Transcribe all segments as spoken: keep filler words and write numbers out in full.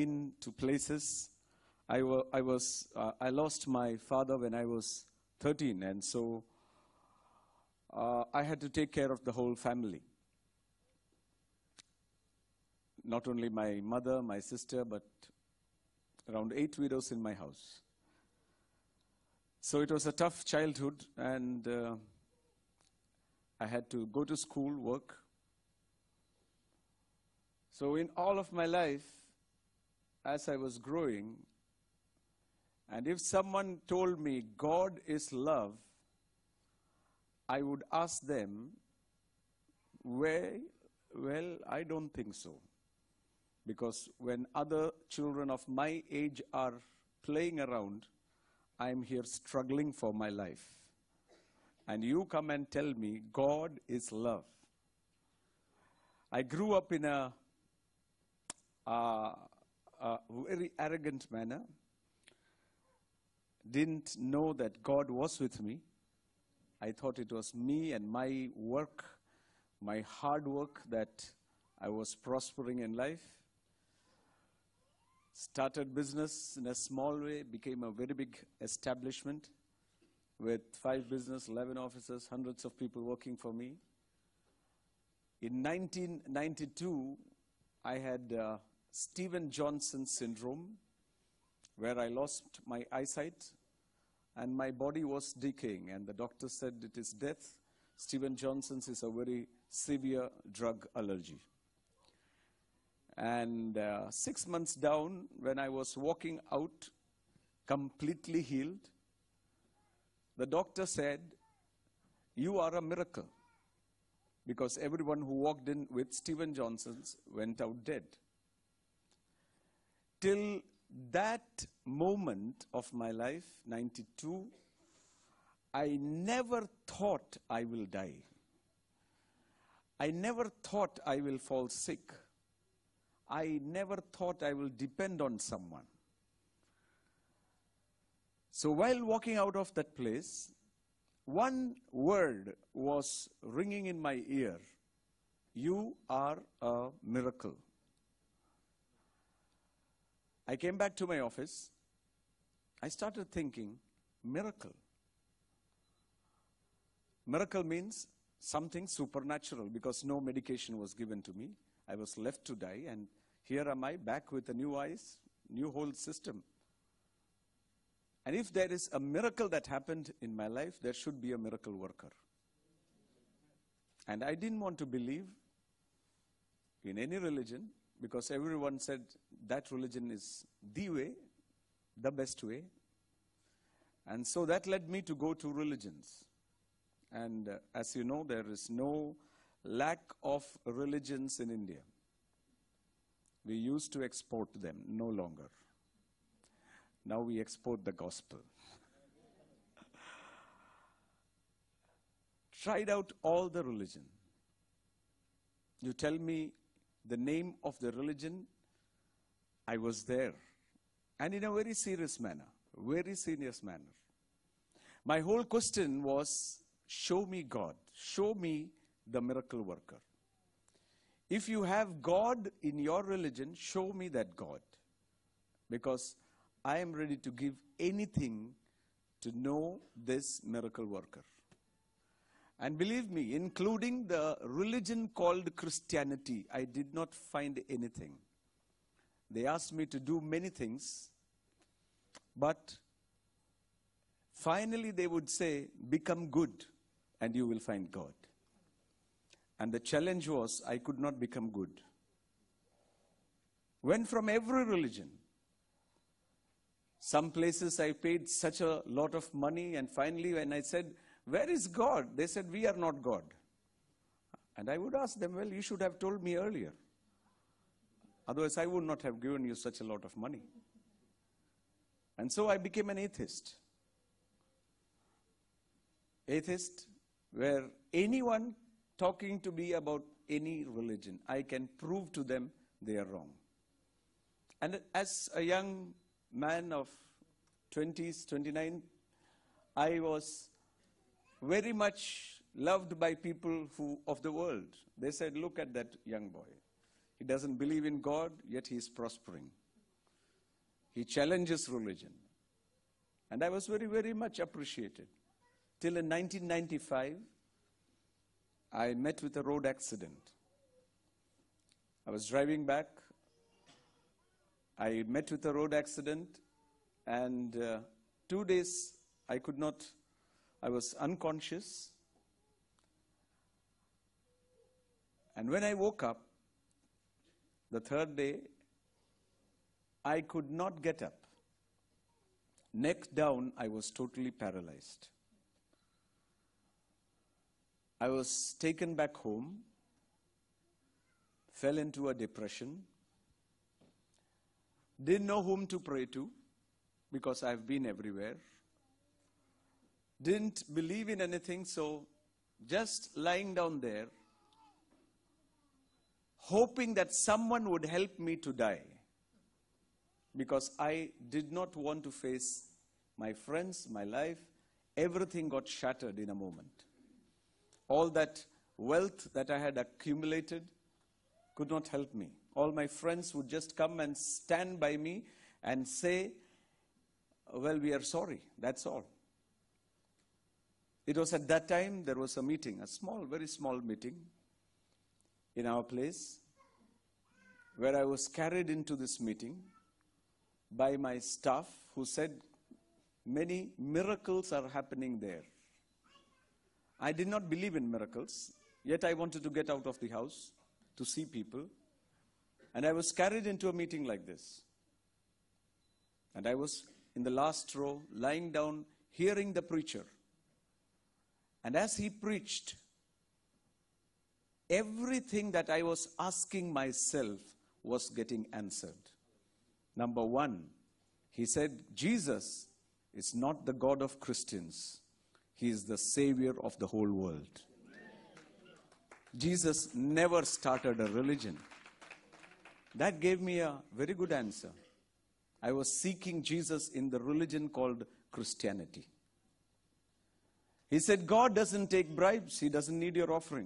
been to places. I, wa I, was, uh, I lost my father when I was thirteen, and so uh, I had to take care of the whole family. Not only my mother, my sister, but around eight widows in my house. So it was a tough childhood, and uh, I had to go to school, work. So in all of my life, as I was growing, and if someone told me God is love, I would ask them, well, well, I don't think so. Because when other children of my age are playing around, I'm here struggling for my life. And you come and tell me God is love. I grew up in a, uh, a very arrogant manner. Didn't know that God was with me. I thought it was me and my work, my hard work, that I was prospering in life. Started business in a small way, became a very big establishment with five business, eleven offices, hundreds of people working for me. In nineteen ninety-two, I had uh, Steven Johnson syndrome, where I lost my eyesight and my body was decaying, and the doctor said it is death. Steven Johnson's is a very severe drug allergy. And uh, six months down, when I was walking out, completely healed, the doctor said, you are a miracle. Because everyone who walked in with Steven Johnson's went out dead. Till that moment of my life, ninety-two, I never thought I will die. I never thought I will fall sick. I never thought I will depend on someone. So while walking out of that place, one word was ringing in my ear. You are a miracle. I came back to my office. I started thinking, miracle. Miracle means something supernatural, because no medication was given to me. I was left to die, and here am I back with a new eyes, new whole system. And if there is a miracle that happened in my life, there should be a miracle worker. And I didn't want to believe in any religion, because everyone said that religion is the way, the best way. And so that led me to go to religions. And uh, as you know, there is no lack of religions in India. We used to export them, no longer. Now we export the gospel. Tried out all the religion. You tell me the name of the religion, I was there. And in a very serious manner, very serious manner. My whole question was, show me God, show me the miracle worker. If you have God in your religion, show me that God. Because I am ready to give anything to know this miracle worker. And believe me, including the religion called Christianity, I did not find anything. They asked me to do many things, but finally they would say, become good and you will find God. And the challenge was, I could not become good. Went from every religion. Some places I paid such a lot of money, and finally when I said, where is God? They said, we are not God. And I would ask them, well, you should have told me earlier. Otherwise, I would not have given you such a lot of money. And so I became an atheist. Atheist, where anyone talking to me about any religion, I can prove to them they are wrong. And as a young man of twenties, twenty-nine, I was very much loved by people who of the world. They said, look at that young boy. He doesn't believe in God, yet he is prospering. He challenges religion. And I was very, very much appreciated. Till in nineteen ninety-five, I met with a road accident. I was driving back. I met with a road accident, and uh, two days I could not, I was unconscious. And when I woke up, the third day, I could not get up. Neck down, I was totally paralyzed. I was taken back home, fell into a depression, didn't know whom to pray to because I've been everywhere, didn't believe in anything, so just lying down there, hoping that someone would help me to die, because I did not want to face my friends, my life. Everything got shattered in a moment. All that wealth that I had accumulated could not help me. All my friends would just come and stand by me and say, well, we are sorry, that's all. It was at that time there was a meeting, a small, very small meeting in our place, where I was carried into this meeting by my staff, who said many miracles are happening there. I did not believe in miracles, yet I wanted to get out of the house to see people. And I was carried into a meeting like this. And I was in the last row, lying down, hearing the preacher. And as he preached, everything that I was asking myself was getting answered. Number one, he said, Jesus is not the God of Christians. He is the Savior of the whole world. Jesus never started a religion. That gave me a very good answer. I was seeking Jesus in the religion called Christianity. He said, God doesn't take bribes. He doesn't need your offering.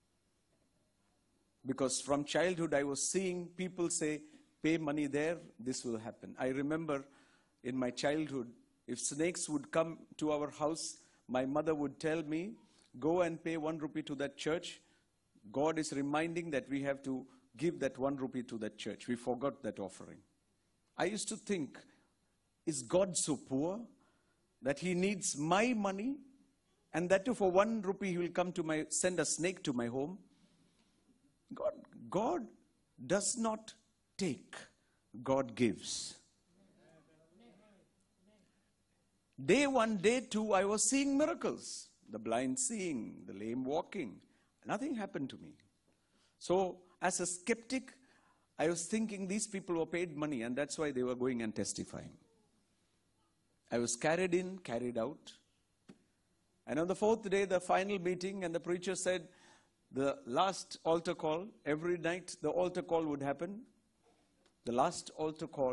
Because from childhood, I was seeing people say, pay money there, this will happen. I remember in my childhood, if snakes would come to our house, my mother would tell me, go and pay one rupee to that church. God is reminding that we have to give that one rupee to that church. We forgot that offering. I used to think, is God so poor that he needs my money, and that too for one rupee he will come to my, send a snake to my home? God, God does not take, God gives. Day one, day two, I was seeing miracles. The blind seeing, the lame walking. Nothing happened to me. So, as a skeptic, I was thinking these people were paid money, and that's why they were going and testifying. I was carried in, carried out. And on the fourth day, the final meeting, and the preacher said, the last altar call, every night the altar call would happen. The last altar call.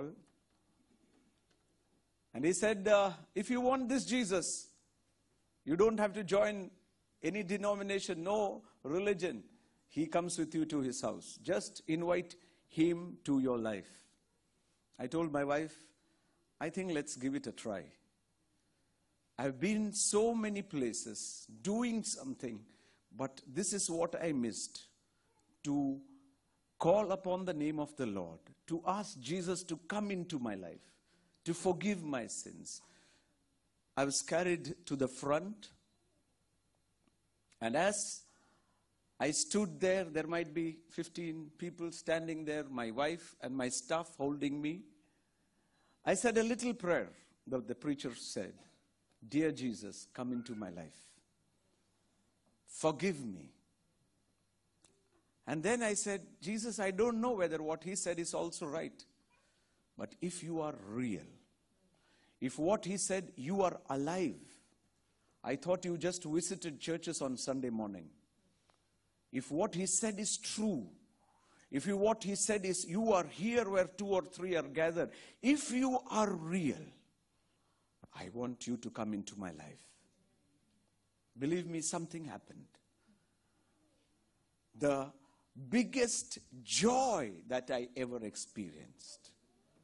And he said, uh, if you want this Jesus, you don't have to join any denomination, no religion. He comes with you to his house. Just invite him to your life. I told my wife, I think let's give it a try. I've been so many places doing something, but this is what I missed. To call upon the name of the Lord, to ask Jesus to come into my life, to forgive my sins. I was carried to the front, and as I stood there, there might be fifteen people standing there, my wife and my staff holding me. I said a little prayer. The, the preacher said, dear Jesus, come into my life. Forgive me. And then I said, Jesus, I don't know whether what he said is also right. But if you are real, if what he said, you are alive. I thought you just visited churches on Sunday morning. If what he said is true, if you, what he said is you are here where two or three are gathered, if you are real, I want you to come into my life. Believe me, something happened. The biggest joy that I ever experienced.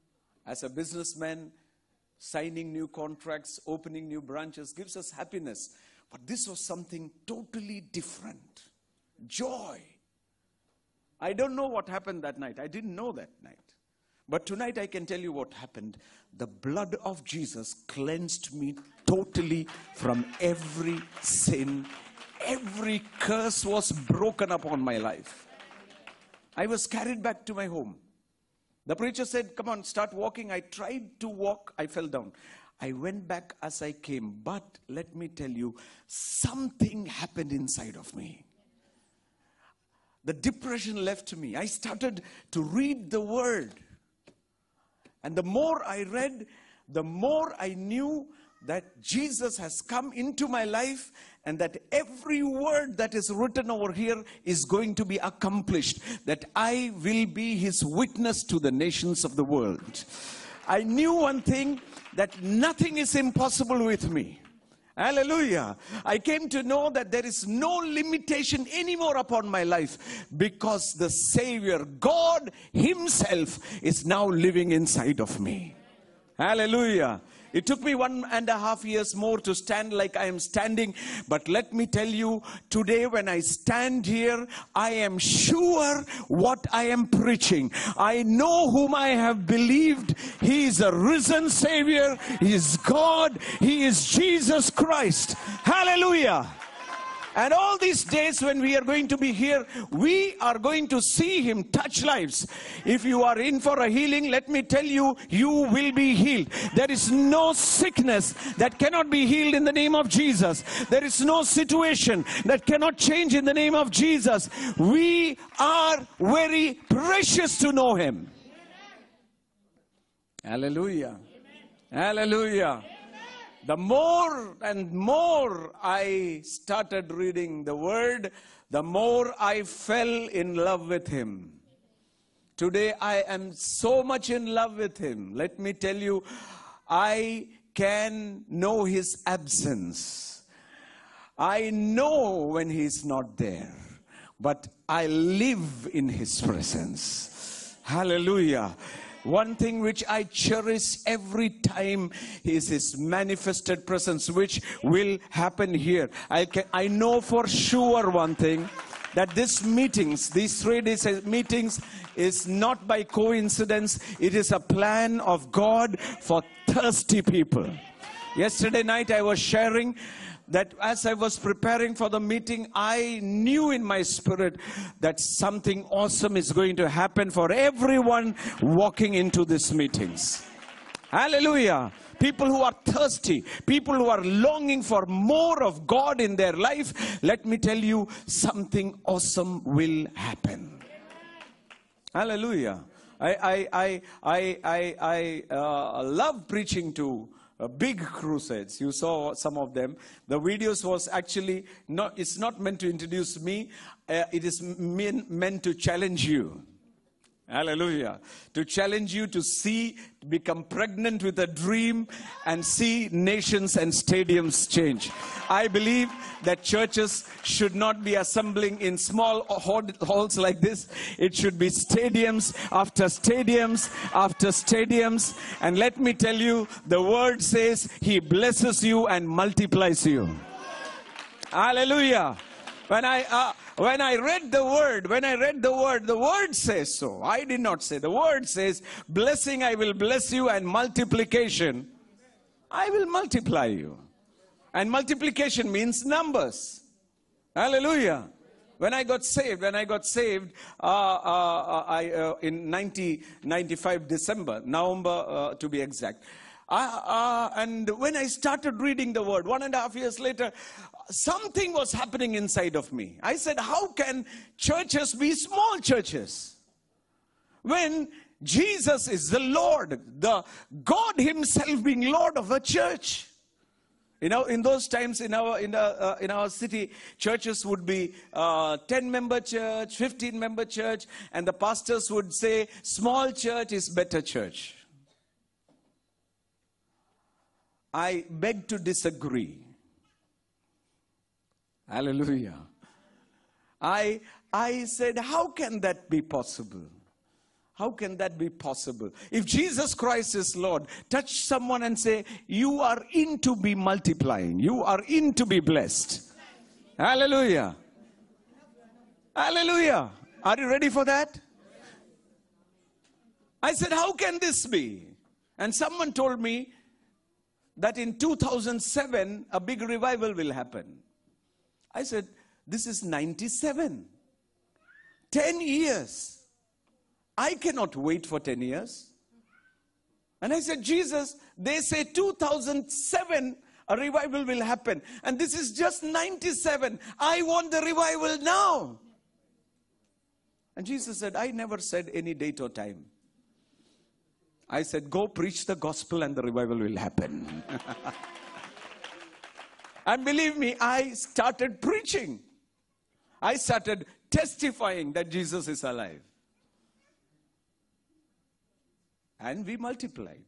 as a businessman, signing new contracts, opening new branches gives us happiness. But this was something totally different. Joy. I don't know what happened that night. I didn't know that night. But tonight I can tell you what happened. The blood of Jesus cleansed me totally from every sin. Every curse was broken upon my life. I was carried back to my home. The preacher said, come on, start walking. I tried to walk. I fell down. I went back as I came. But let me tell you, something happened inside of me. The depression left me. I started to read the word. And the more I read, the more I knew that Jesus has come into my life and that every word that is written over here is going to be accomplished. That I will be his witness to the nations of the world. I knew one thing, that nothing is impossible with me. Hallelujah. I came to know that there is no limitation anymore upon my life because the Savior, God himself, is now living inside of me. Hallelujah. It took me one and a half years more to stand like I am standing. But let me tell you, today when I stand here, I am sure what I am preaching. I know whom I have believed. He is a risen Savior. He is God. He is Jesus Christ. Hallelujah. And all these days when we are going to be here, we are going to see him touch lives. If you are in for a healing, let me tell you, you will be healed. There is no sickness that cannot be healed in the name of Jesus. There is no situation that cannot change in the name of Jesus. We are very precious to know him. Hallelujah. Hallelujah. The more and more I started reading the word, the more I fell in love with him. Today I am so much in love with him. Let me tell you, I can know his absence. I know when he's not there, but I live in his presence. Hallelujah. One thing which I cherish every time is his manifested presence, which will happen here. I can, I know for sure one thing, that this meetings, these three days meetings is not by coincidence. It is a plan of God for thirsty people. Yesterday night I was sharing that as I was preparing for the meeting, I knew in my spirit that something awesome is going to happen for everyone walking into these meetings. Hallelujah. People who are thirsty, people who are longing for more of God in their life, let me tell you, something awesome will happen. Hallelujah. I, I, I, I, I, I uh, love preaching to Uh, big crusades. You saw some of them. The videos was actually not, it's not meant to introduce me. Uh, it is mean, meant to challenge you. Hallelujah. To challenge you to see, to become pregnant with a dream and see nations and stadiums change. I believe that churches should not be assembling in small halls like this. It should be stadiums after stadiums after stadiums. And let me tell you, the word says he blesses you and multiplies you. Hallelujah. When I... Uh, When I read the word, when I read the word, the word says so. I did not say. The word says, blessing I will bless you, and multiplication I will multiply you. And multiplication means numbers. Hallelujah. When I got saved, when I got saved uh, uh, I, uh, in nineteen ninety-five December, November uh, to be exact. Uh, uh, and when I started reading the word, one and a half years later, something was happening inside of me. I said, how can churches be small churches? When Jesus is the Lord, the God himself being Lord of a church. You know, in those times in our in, our, uh, in our city, churches would be uh, ten member church, fifteen member church, and the pastors would say, small church is better church. I beg to disagree. Hallelujah. I, I said, how can that be possible? How can that be possible? If Jesus Christ is Lord, touch someone and say, you are in to be multiplying. You are in to be blessed. Hallelujah. Hallelujah. Are you ready for that? I said, how can this be? And someone told me that in two thousand seven, a big revival will happen. I said, this is ninety-seven. ten years. I cannot wait for ten years. And I said, Jesus, they say two thousand seven, a revival will happen. And this is just ninety-seven. I want the revival now. And Jesus said, I never said any date or time. I said, go preach the gospel and the revival will happen. And believe me, I started preaching. I started testifying that Jesus is alive. And we multiplied.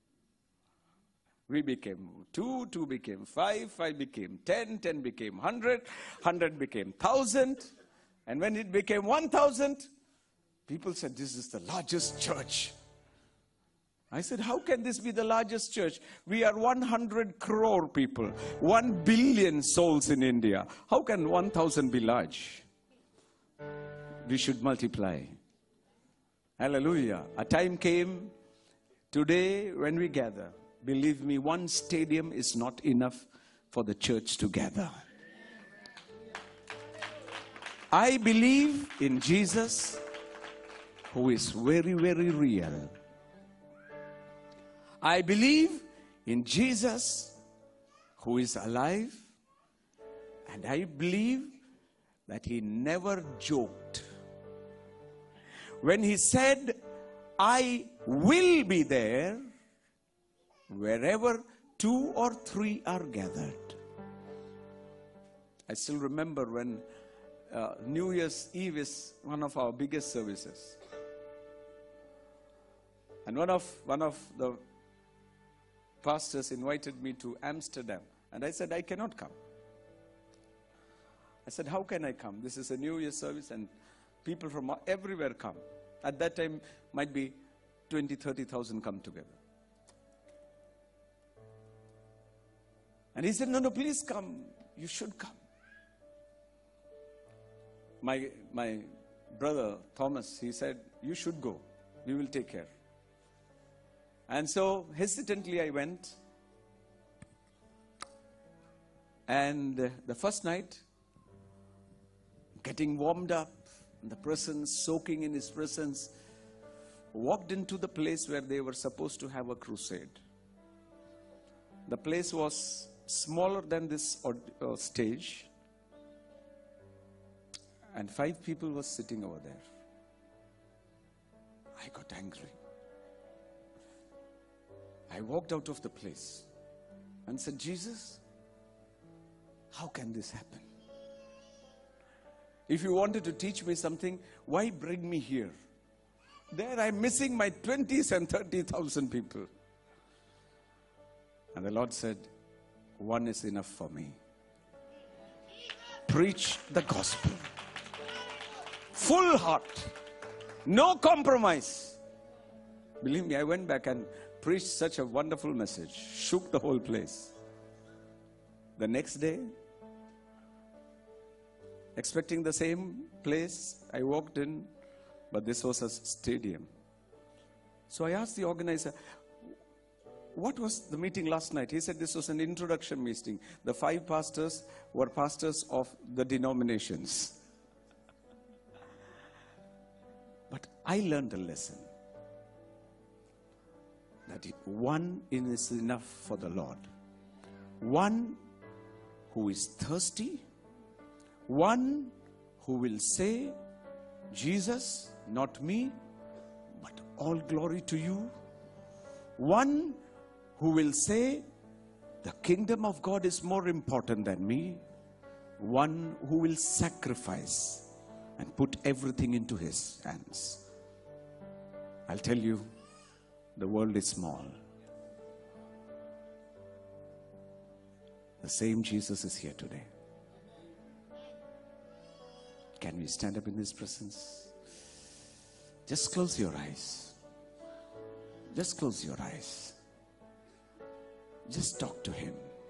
We became two, two became five, five became ten, ten became hundred, hundred became thousand. And when it became one thousand, people said, this is the largest church. I said, how can this be the largest church? We are one hundred crore people, one billion souls in India. How can one thousand be large? We should multiply. Hallelujah. A time came today when we gather. Believe me, one stadium is not enough for the church to gather. I believe in Jesus, who is very, very real. I believe in Jesus, who is alive. And I believe that he never joked. When he said, I will be there wherever two or three are gathered. I still remember when uh, New Year's Eve is one of our biggest services. And one of, one of the pastors invited me to Amsterdam. And I said, I cannot come. I said, how can I come? This is a New Year service and people from everywhere come. At that time, might be twenty, thirty thousand come together. And he said, no, no, please come. You should come. My, my brother, Thomas, he said, you should go. We will take care. And so, hesitantly, I went. And uh, the first night, getting warmed up, and the presence, soaking in his presence, walked into the place where they were supposed to have a crusade. The place was smaller than this uh, stage, and five people were sitting over there. I got angry. I walked out of the place and said, Jesus, how can this happen? If you wanted to teach me something, why bring me here? There I'm missing my twenties and thirty thousand people. And the Lord said, one is enough for me. Preach the gospel. Full heart. No compromise. Believe me, I went back and preached such a wonderful message. Shook the whole place. The next day, expecting the same place, I walked in, but this was a stadium. So I asked the organizer, what was the meeting last night? He said this was an introduction meeting. The five pastors were pastors of the denominations. But I learned a lesson. That one is enough for the Lord. One who is thirsty. One who will say, Jesus, not me, but all glory to you. One who will say, the kingdom of God is more important than me. One who will sacrifice and put everything into his hands. I'll tell you, the world is small. The same Jesus is here today. Can we stand up in his presence? Just close your eyes. Just close your eyes. Just talk to him.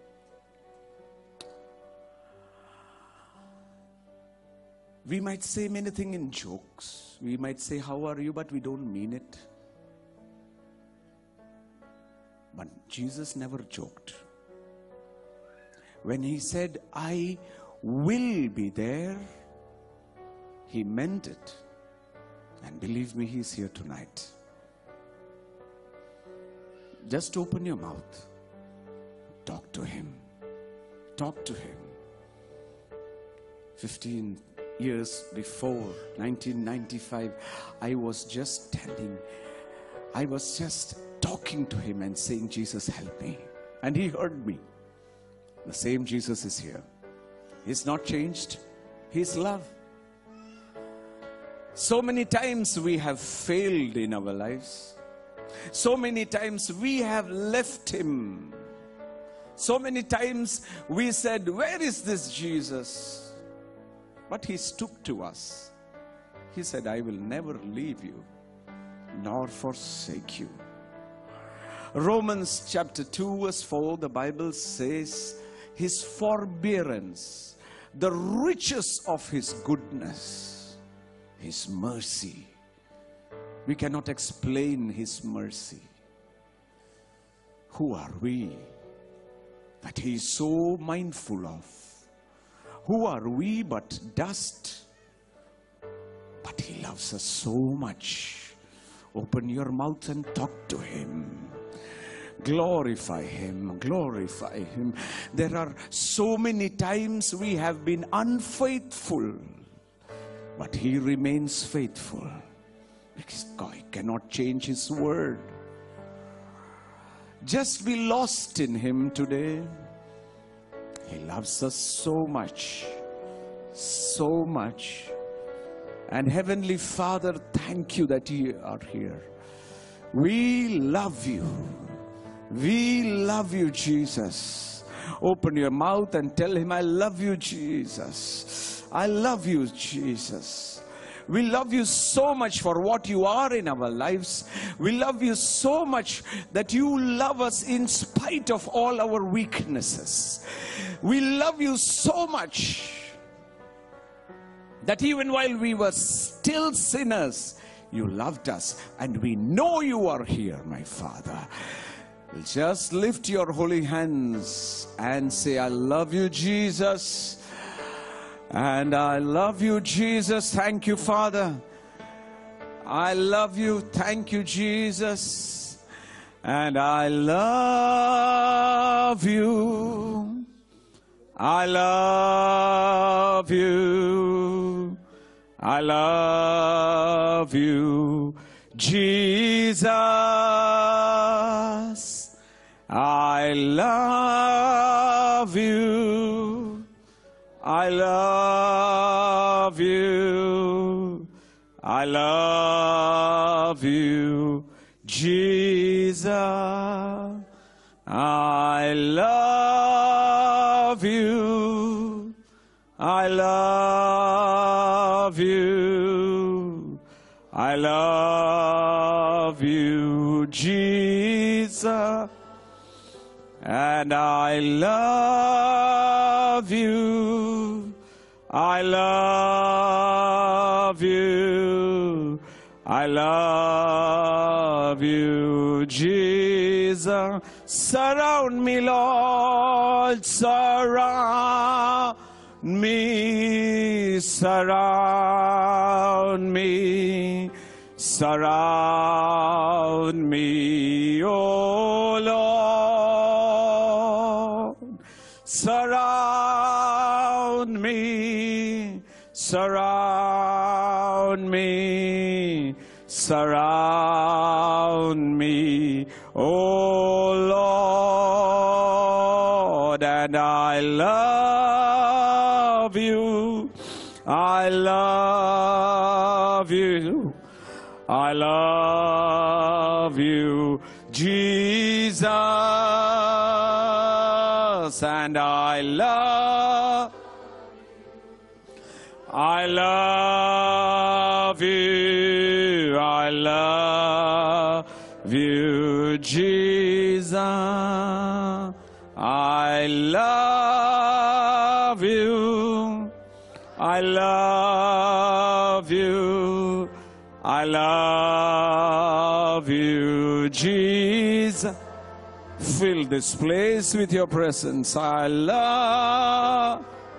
We might say many things in jokes. We might say, how are you? But we don't mean it. But Jesus never joked. When he said, I will be there, he meant it. And believe me, he's here tonight. Just open your mouth. Talk to him. Talk to him. Fifteen years before, nineteen ninety-five, I was just standing. I was just talking to him and saying, Jesus, help me. And he heard me. The same Jesus is here. He's not changed. He's love. So many times we have failed in our lives. So many times we have left him. So many times we said, where is this Jesus? But he stood to us. He said, I will never leave you nor forsake you. Romans chapter two verse four, the Bible says, his forbearance, the riches of his goodness, his mercy. We cannot explain his mercy. Who are we that he is so mindful of? Who are we but dust? But he loves us so much. Open your mouth and talk to him. Glorify him, glorify him. There are so many times we have been unfaithful, but he remains faithful. Because God cannot change his word. Just be lost in him today. He loves us so much, so much. And Heavenly Father, thank you that you are here. We love you. We love you, Jesus. Open your mouth and tell him, I love you, Jesus. I love you, Jesus. We love you so much for what you are in our lives. We love you so much that you love us in spite of all our weaknesses. We love you so much that even while we were still sinners, you loved us. And we know you are here, my Father. Just lift your holy hands and say, I love you, Jesus. And I love you, Jesus. Thank you, Father. I love you. Thank you, Jesus. And I love you. I love you. I love you, Jesus. I love you. I love you. I love you, Jesus. I love you. I love you. I love you, Jesus. And I love you. I love you. I love you, Jesus. Surround me, Lord. Surround me. Surround me. Surround me, oh Lord. Surround me. Surround me. Surround me, oh Lord. And I love you. I love you. I love you, Jesus. And I love, I love you. you, I love you, Jesus. I love you. I love you. I love you, Jesus. Fill this place with your presence. I love,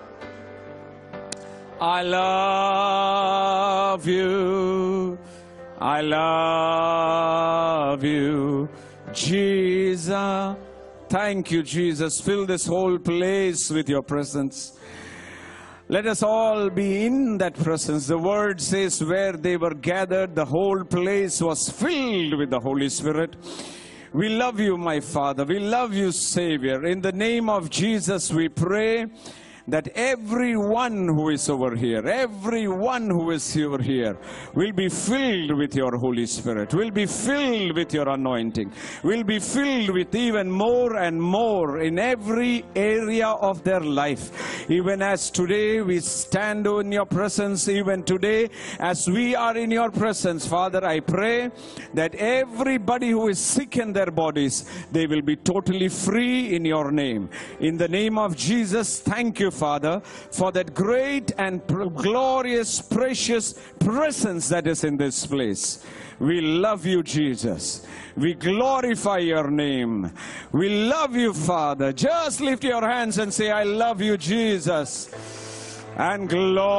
I love you. I love you, Jesus. Thank you, Jesus. Fill this whole place with your presence. Let us all be in that presence. The word says where they were gathered, the whole place was filled with the Holy Spirit. We love you, my Father. We love you, Savior. In the name of Jesus, we pray that everyone who is over here, everyone who is over here will be filled with your Holy Spirit, will be filled with your anointing, will be filled with even more and more in every area of their life. Even as today we stand in your presence, even today as we are in your presence, Father, I pray that everybody who is sick in their bodies, they will be totally free in your name. In the name of Jesus, thank you, Father, for that great and glorious, precious presence that is in this place. We love you, Jesus. We glorify your name. We love you, Father. Just lift your hands and say, I love you, Jesus. And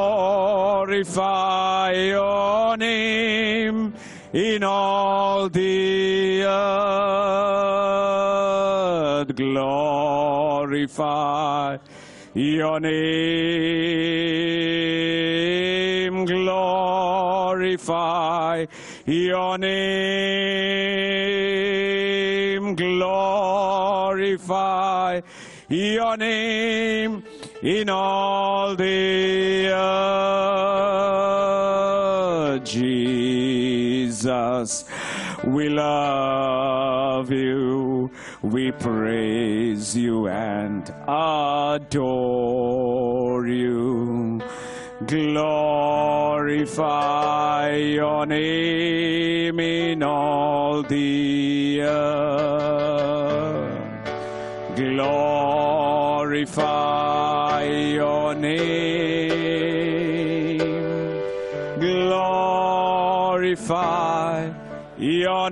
glorify your name in all the earth. Glorify your name, glorify your name, glorify your name in all the earth. Jesus, we love you. We praise you and adore you. Glorify your name in all the earth. Glorify your name. Glorify your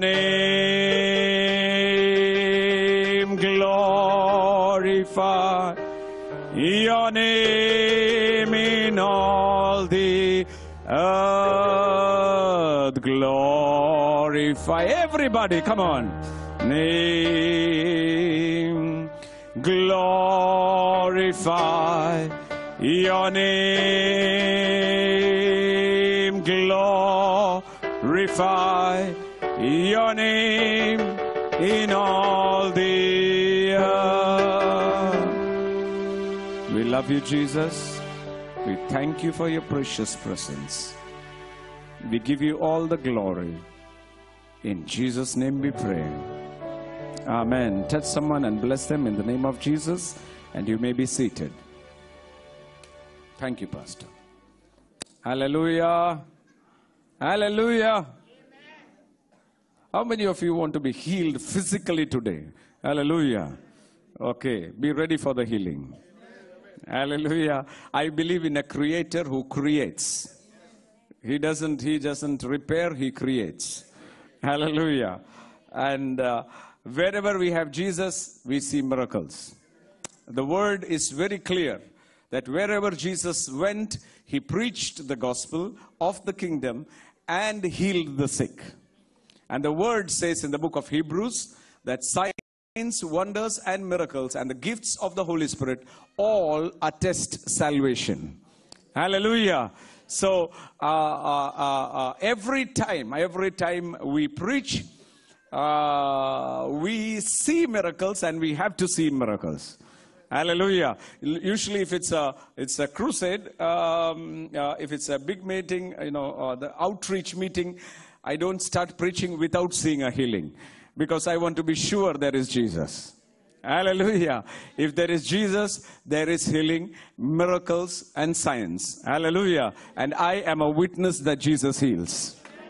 name. Glorify your name in all the earth. Glorify everybody, come on. Name. Glorify your name. Glorify your name in all the earth. We love you, Jesus. We thank you for your precious presence. We give you all the glory. In Jesus' name we pray. Amen. Touch someone and bless them in the name of Jesus, and you may be seated. Thank you, Pastor. Hallelujah. Hallelujah. How many of you want to be healed physically today? Hallelujah. Okay, be ready for the healing. Hallelujah. I believe in a creator who creates. He doesn't, he doesn't repair, he creates. Hallelujah. And uh, wherever we have Jesus, we see miracles. The word is very clear that wherever Jesus went, he preached the gospel of the kingdom and healed the sick. And the word says in the book of Hebrews that signs, wonders, and miracles and the gifts of the Holy Spirit all attest salvation. Hallelujah. So uh, uh, uh, uh, every time, every time we preach, uh, we see miracles, and we have to see miracles. Hallelujah. Usually if it's a, it's a crusade, um, uh, if it's a big meeting, you know, uh, the outreach meeting, I don't start preaching without seeing a healing, because I want to be sure there is Jesus. Hallelujah. If there is Jesus, there is healing, miracles, and signs. Hallelujah. And I am a witness that Jesus heals.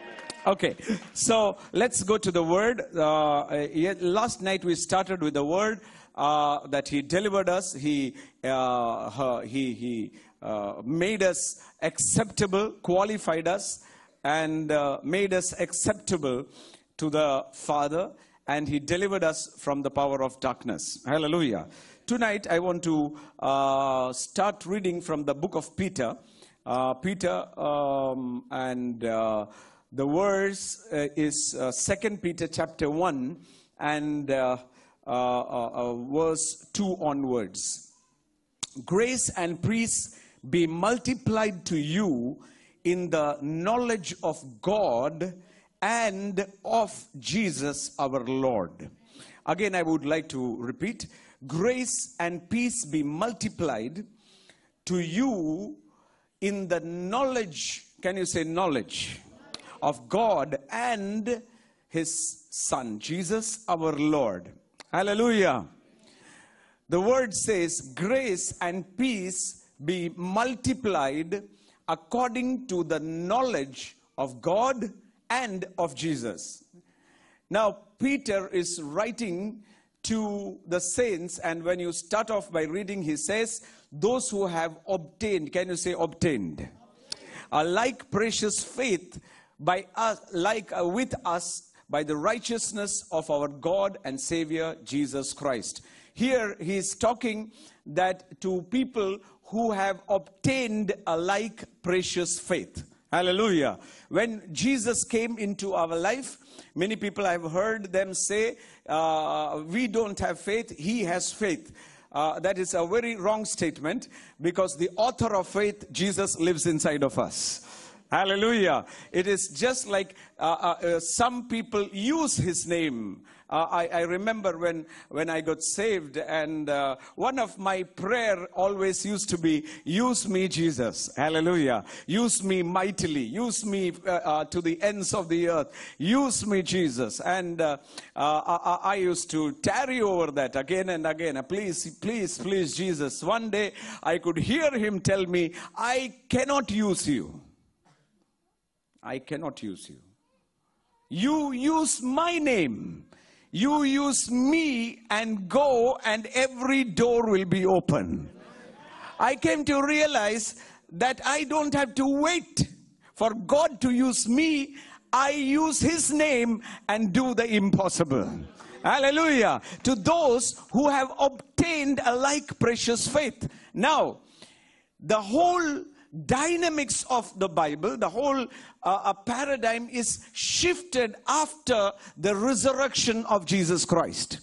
Okay, so let's go to the word. Uh, last night we started with the word uh, that he delivered us. He uh, he he uh, made us acceptable, qualified us, and uh, made us acceptable to the Father, and he delivered us from the power of darkness. Hallelujah. Tonight I want to uh, start reading from the book of Peter. Uh, Peter um, and uh, the verse uh, is uh, Second Peter chapter one and uh, uh, uh, uh, verse two onwards. Grace and peace be multiplied to you in the knowledge of God and of Jesus our Lord. Again, I would like to repeat. Grace and peace be multiplied to you in the knowledge, can you say knowledge, of God and his Son, Jesus our Lord. Hallelujah. The word says, grace and peace be multiplied according to the knowledge of God and of Jesus. Now, Peter is writing to the saints, and when you start off by reading, he says, those who have obtained, can you say obtained? A like precious faith by us, like uh, with us, by the righteousness of our God and Savior Jesus Christ. Here he is talking that to people who have obtained a like precious faith. Hallelujah. When Jesus came into our life, many people I've heard them say, uh, we don't have faith, he has faith. Uh, that is a very wrong statement, because the author of faith, Jesus, lives inside of us. Hallelujah. It is just like uh, uh, some people use his name. Uh, I, I remember when, when I got saved, and uh, one of my prayer always used to be, use me, Jesus. Hallelujah. Use me mightily. Use me uh, uh, to the ends of the earth. Use me, Jesus. And uh, uh, I, I used to tarry over that again and again. Please, please, please, Jesus. One day I could hear him tell me, I cannot use you. I cannot use you. You use my name. You use me and go, and every door will be open. I came to realize that I don't have to wait for God to use me. I use his name and do the impossible. Hallelujah. To those who have obtained a like precious faith. Now, the whole dynamics of the Bible, the whole uh, uh, paradigm is shifted after the resurrection of Jesus Christ.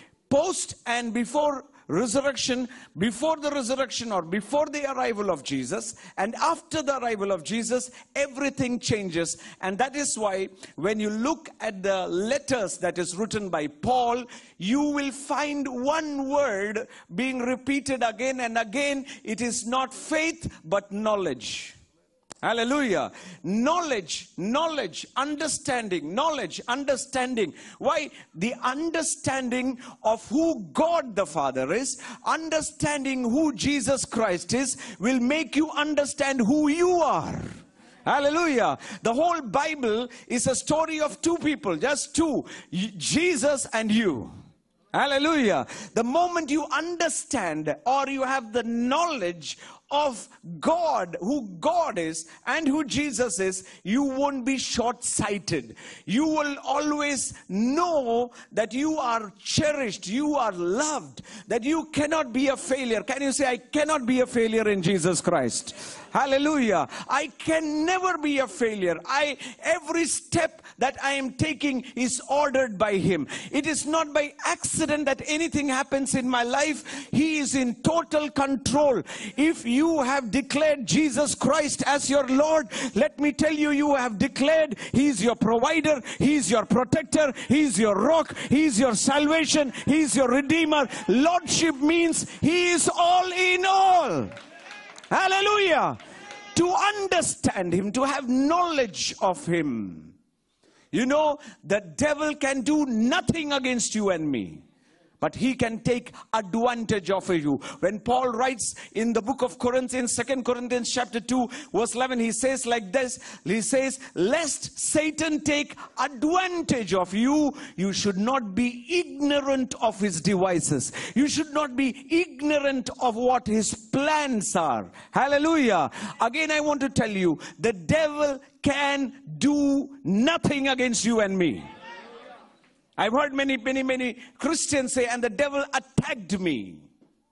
Post and before resurrection, before the resurrection or before the arrival of Jesus, and after the arrival of Jesus, everything changes. And that is why when you look at the letters that is written by Paul, you will find one word being repeated again and again. It is not faith, but knowledge. Hallelujah. Knowledge, knowledge, understanding, knowledge, understanding. Why? The understanding of who God the Father is, understanding who Jesus Christ is, will make you understand who you are. Hallelujah. The whole Bible is a story of two people, just two, Jesus and you. Hallelujah. The moment you understand or you have the knowledge of God, who God is and who Jesus is, you won't be short-sighted. You will always know that you are cherished, you are loved, that you cannot be a failure. Can you say, I cannot be a failure in Jesus Christ? Hallelujah. I can never be a failure. I every step that I am taking is ordered by him. It is not by accident that anything happens in my life. He is in total control. If you have declared Jesus Christ as your Lord, let me tell you, you have declared he is your provider, he is your protector, he is your rock, he is your salvation, he is your redeemer. Lordship means he is all in all. Hallelujah. To understand him, to have knowledge of him. You know, the devil can do nothing against you and me. but he can take advantage of you. When Paul writes in the book of Corinthians, Second Corinthians chapter two, verse eleven, he says like this, he says, lest Satan take advantage of you, you should not be ignorant of his devices. You should not be ignorant of what his plans are. Hallelujah. Again, I want to tell you, the devil can do nothing against you and me. I've heard many, many, many Christians say, and the devil attacked me.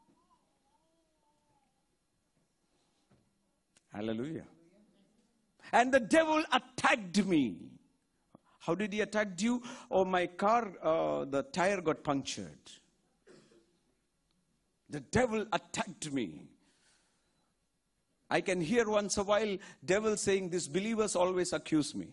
Hallelujah. And the devil attacked me. How did he attack you? Oh, my car, uh, the tire got punctured. The devil attacked me. I can hear once a while devil saying, these believers always accuse me.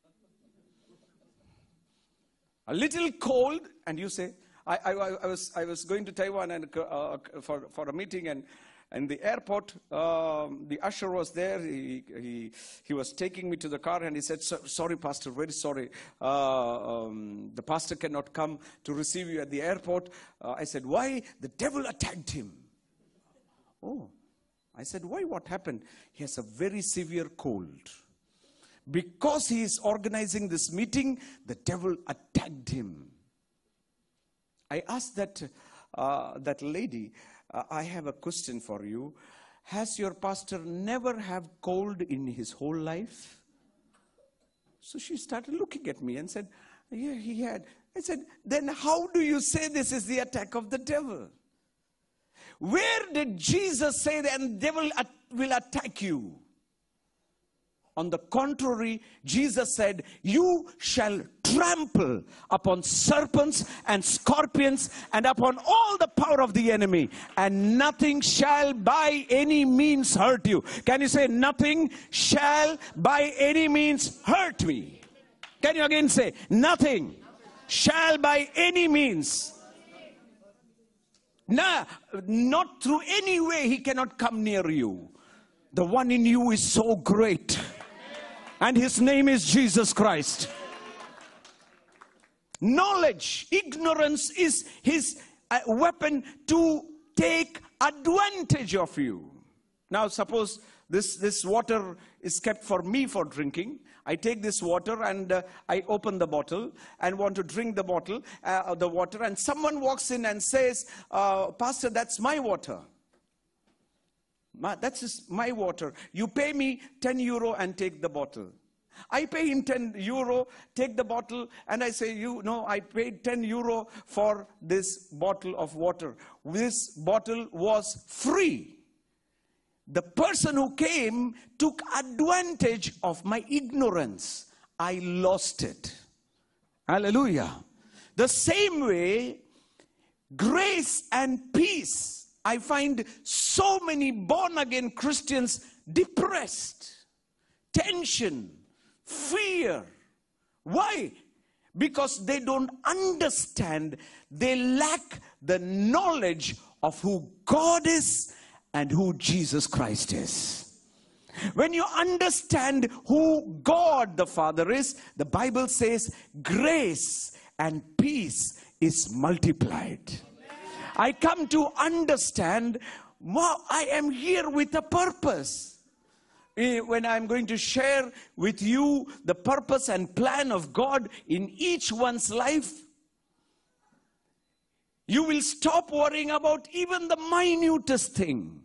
A little cold, and you say, I, I, I, was, I was going to Taiwan and, uh, for, for a meeting, and in the airport, um, the usher was there. He, he, he was taking me to the car, and he said, so, sorry, pastor, very sorry. Uh, um, the pastor cannot come to receive you at the airport. Uh, I said, why? The devil attacked him. Oh, I said, why? What happened? He has a very severe cold. Because he is organizing this meeting, the devil attacked him. I asked that, uh, that lady, uh, I have a question for you. Has your pastor never have cold in his whole life? So she started looking at me and said, yeah, he had. I said, then how do you say this is the attack of the devil? Where did Jesus say that the devil will attack you? On the contrary, Jesus said, you shall trample upon serpents and scorpions and upon all the power of the enemy, and nothing shall by any means hurt you. Can you say, nothing shall by any means hurt me? Can you again say, nothing shall by any means. Nah, not through any way he cannot come near you. The one in you is so great. And his name is Jesus Christ. Knowledge, ignorance is his uh, weapon to take advantage of you. Now suppose this, this water is kept for me for drinking. I take this water and uh, I open the bottle and want to drink the bottle, uh, the water, and someone walks in and says, uh, Pastor, that's my water. That's just my water. You pay me ten euro and take the bottle. I pay him ten euro, take the bottle, and I say, you know, I paid ten euro for this bottle of water. This bottle was free. The person who came took advantage of my ignorance. I lost it. Hallelujah. The same way, grace and peace. I find so many born-again Christians depressed, tension, fear. Why? Because they don't understand. They lack the knowledge of who God is and who Jesus Christ is. When you understand who God the Father is, the Bible says grace and peace is multiplied. I come to understand, wow, I am here with a purpose. When I'm going to share with you the purpose and plan of God in each one's life, you will stop worrying about even the minutest thing.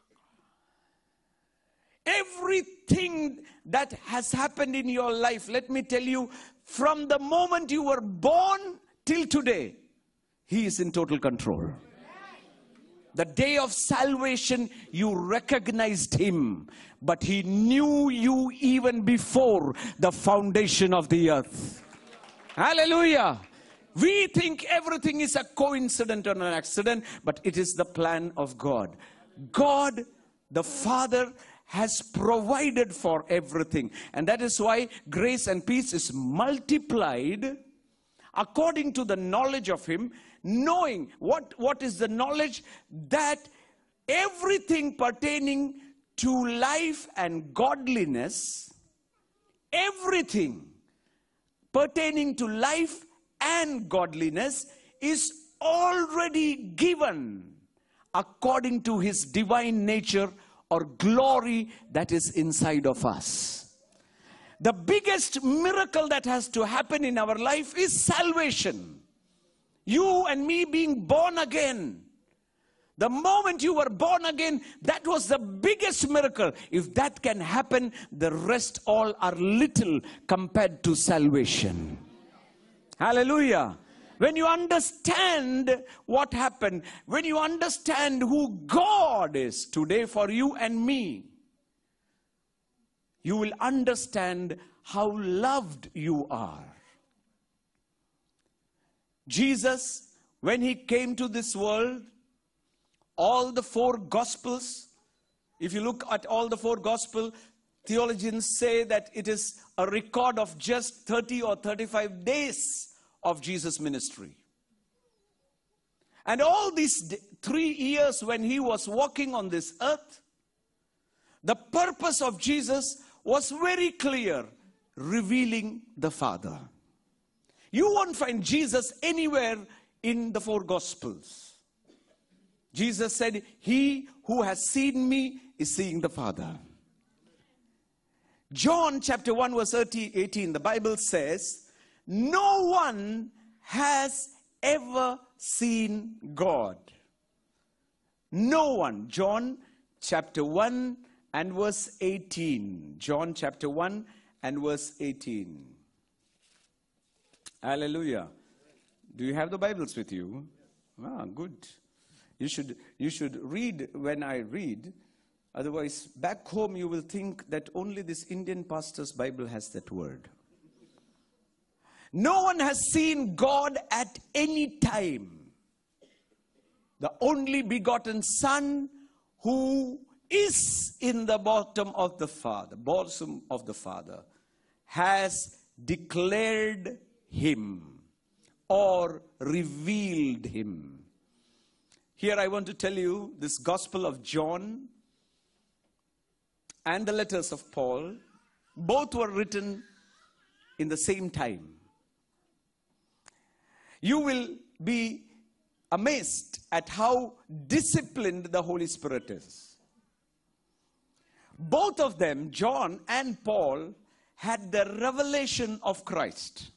Everything that has happened in your life, let me tell you, from the moment you were born till today, He is in total control. The day of salvation, you recognized Him, but He knew you even before the foundation of the earth. Hallelujah. We think everything is a coincidence or an accident, but it is the plan of God. God, the Father, has provided for everything. And that is why grace and peace is multiplied according to the knowledge of Him. Knowing what, what is the knowledge? That everything pertaining to life and godliness, everything pertaining to life and godliness is already given according to his divine nature or glory that is inside of us. The biggest miracle that has to happen in our life is salvation. You and me being born again. The moment you were born again, that was the biggest miracle. If that can happen, the rest all are little compared to salvation. Hallelujah. When you understand what happened, when you understand who God is today for you and me, you will understand how loved you are. Jesus, when he came to this world, all the four Gospels, if you look at all the four Gospels, theologians say that it is a record of just thirty or thirty-five days of Jesus' ministry. And all these three years when he was walking on this earth, the purpose of Jesus was very clear, revealing the Father. You won't find Jesus anywhere in the four Gospels. Jesus said, he who has seen me is seeing the Father. John chapter one verse eighteen, the Bible says, no one has ever seen God. No one. John chapter one and verse eighteen. John chapter one and verse eighteen. Hallelujah. Do you have the Bibles with you? Ah, good. You should, you should read when I read. Otherwise, back home you will think that only this Indian pastor's Bible has that word. No one has seen God at any time. The only begotten Son who is in the bottom of the Father, bosom of the Father, has declared him or revealed him. Here I want to tell you, this Gospel of John and the letters of Paul, both were written in the same time. You will be amazed at how disciplined the Holy Spirit is. Both of them, John and Paul, had the revelation of Christ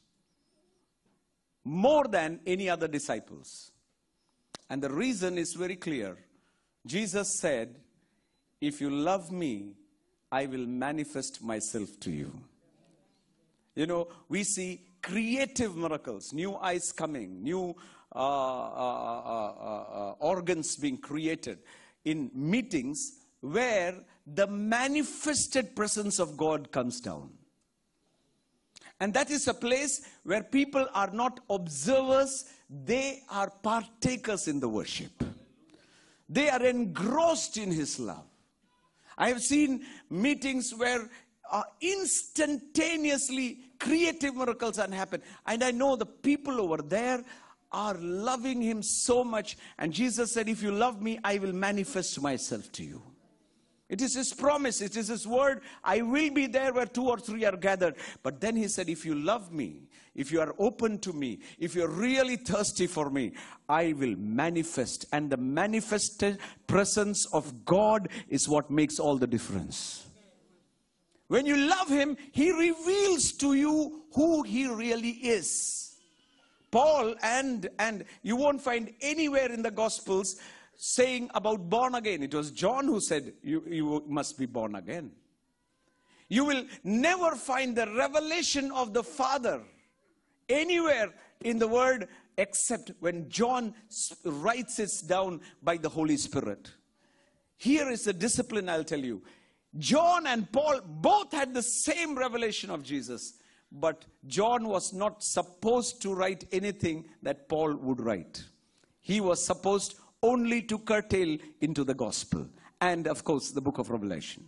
more than any other disciples. And the reason is very clear. Jesus said, if you love me, I will manifest myself to you. You know, we see creative miracles, new eyes coming, new uh, uh, uh, uh, organs being created in meetings where the manifested presence of God comes down. And that is a place where people are not observers, they are partakers in the worship. They are engrossed in his love. I have seen meetings where uh, instantaneously creative miracles can happen. And I know the people over there are loving him so much. And Jesus said, if you love me, I will manifest myself to you. It is his promise. It is his word. I will be there where two or three are gathered. But then he said, if you love me, if you are open to me, if you're really thirsty for me, I will manifest. And the manifested presence of God is what makes all the difference. When you love him, he reveals to you who he really is. Paul and, and you won't find anywhere in the Gospels saying about born again. It was John who said, you, you must be born again. You will never find the revelation of the Father anywhere in the Word except when John writes it down by the Holy Spirit. Here is the discipline, I'll tell you. John and Paul both had the same revelation of Jesus. But John was not supposed to write anything that Paul would write. He was supposed only to curtail into the gospel. And of course, the book of Revelation.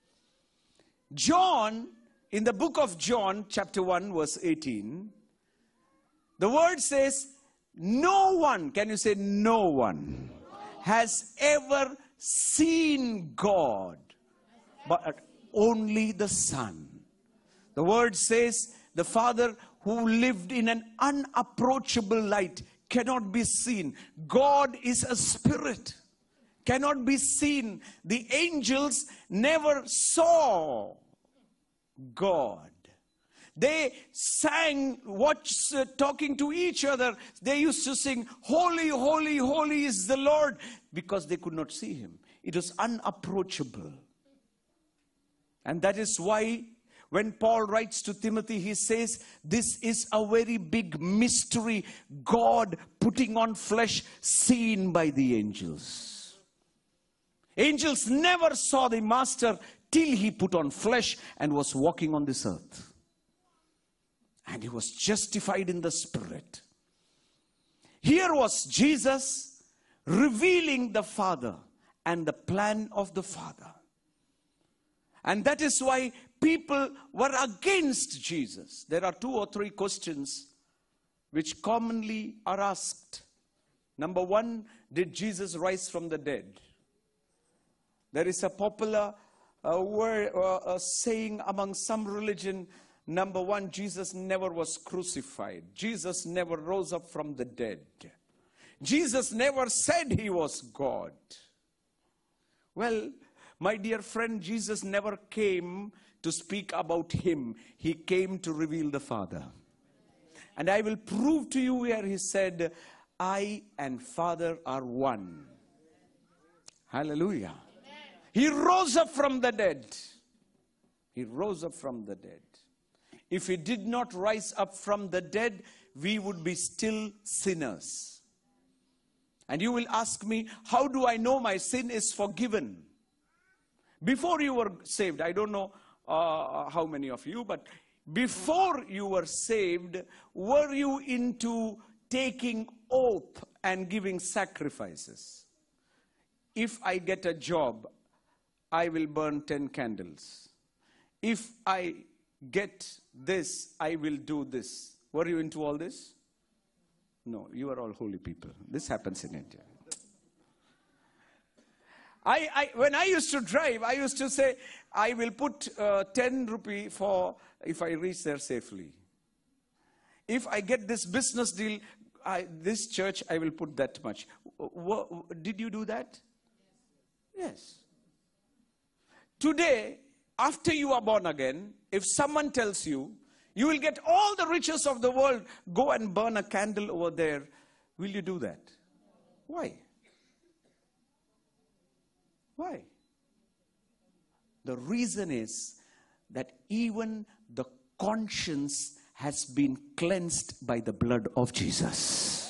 John, in the book of John, chapter one, verse eighteen, the word says, no one, can you say no one, has ever seen God, but only the Son. The word says, the Father who lived in an unapproachable light cannot be seen. God is a spirit, cannot be seen. The angels never saw God. They sang, watch, uh, talking to each other. They used to sing, holy, holy, holy is the Lord, because they could not see him. It was unapproachable. And that is why when Paul writes to Timothy, he says, this is a very big mystery. God putting on flesh, seen by the angels. Angels never saw the Master till he put on flesh and was walking on this earth. And he was justified in the Spirit. Here was Jesus revealing the Father and the plan of the Father. And that is why people were against Jesus. There are two or three questions which commonly are asked. Number one, did Jesus rise from the dead? There is a popular uh, word, uh, uh, saying among some religion, number one, Jesus never was crucified. Jesus never rose up from the dead. Jesus never said he was God. Well, my dear friend, Jesus never came to speak about him. He came to reveal the Father. And I will prove to you where he said, I and Father are one. Hallelujah. Amen. He rose up from the dead. He rose up from the dead. If he did not rise up from the dead, we would be still sinners. And you will ask me, how do I know my sin is forgiven? Before you were saved, I don't know uh, how many of you, but before you were saved, were you into taking oath and giving sacrifices? If I get a job, I will burn ten candles. If I get this, I will do this. Were you into all this? No, you are all holy people. This happens in India. I, I, when I used to drive, I used to say, I will put uh, ten rupee for if I reach there safely. If I get this business deal, I, this church, I will put that much. W did you do that? Yes. Today, after you are born again, if someone tells you, you will get all the riches of the world, go and burn a candle over there, will you do that? Why? Why? The reason is that even the conscience has been cleansed by the blood of Jesus.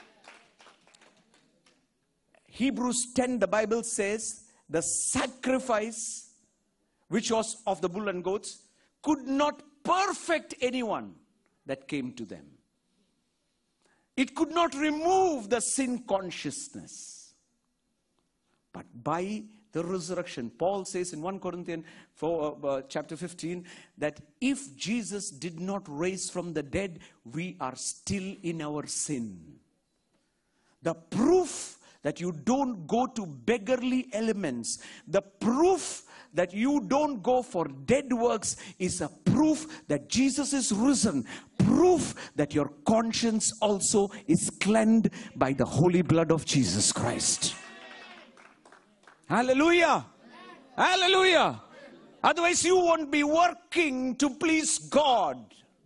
Hebrews ten, the Bible says, the sacrifice which was of the bull and goats could not perfect anyone that came to them. It could not remove the sin consciousness. But by the resurrection, Paul says in First Corinthians four, uh, chapter fifteen, that if Jesus did not raise from the dead, we are still in our sin. The proof that you don't go to beggarly elements, the proof that you don't go for dead works is a proof that Jesus is risen. Proof that your conscience also is cleansed by the holy blood of Jesus Christ. Hallelujah. Hallelujah. Otherwise you won't be working to please God.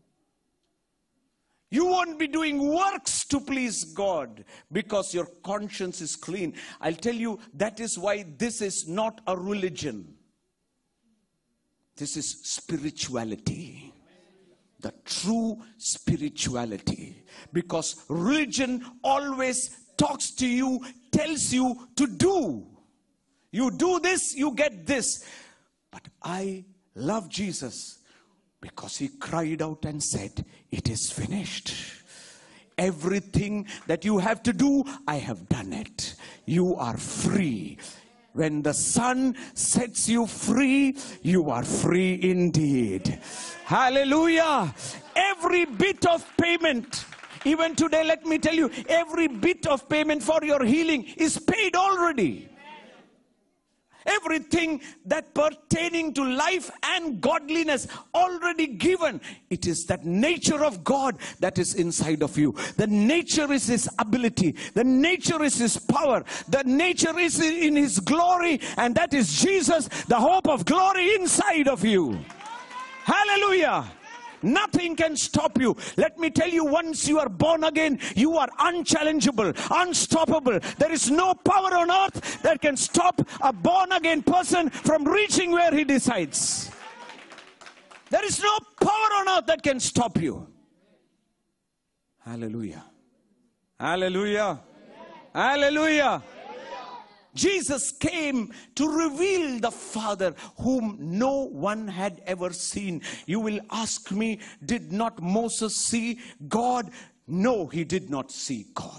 You won't be doing works to please God because your conscience is clean. I'll tell you, that is why this is not a religion. This is spirituality. The true spirituality. Because religion always talks to you, tells you to do. You do this, you get this. But I love Jesus because he cried out and said, it is finished. Everything that you have to do, I have done it. You are free. When the Son sets you free, you are free indeed. Hallelujah. Every bit of payment, even today, let me tell you, every bit of payment for your healing is paid already. Everything that pertaining to life and godliness already given. It is that nature of God that is inside of you. The nature is His ability. The nature is His power. The nature is in His glory. And that is Jesus, the hope of glory inside of you. Hallelujah. Nothing can stop you. Let me tell you, once you are born again, you are unchallengeable, unstoppable. There is no power on earth that can stop a born again person from reaching where he decides. There is no power on earth that can stop you. Hallelujah. Hallelujah. Hallelujah. Jesus came to reveal the Father whom no one had ever seen. You will ask me, did not Moses see God? No, he did not see God.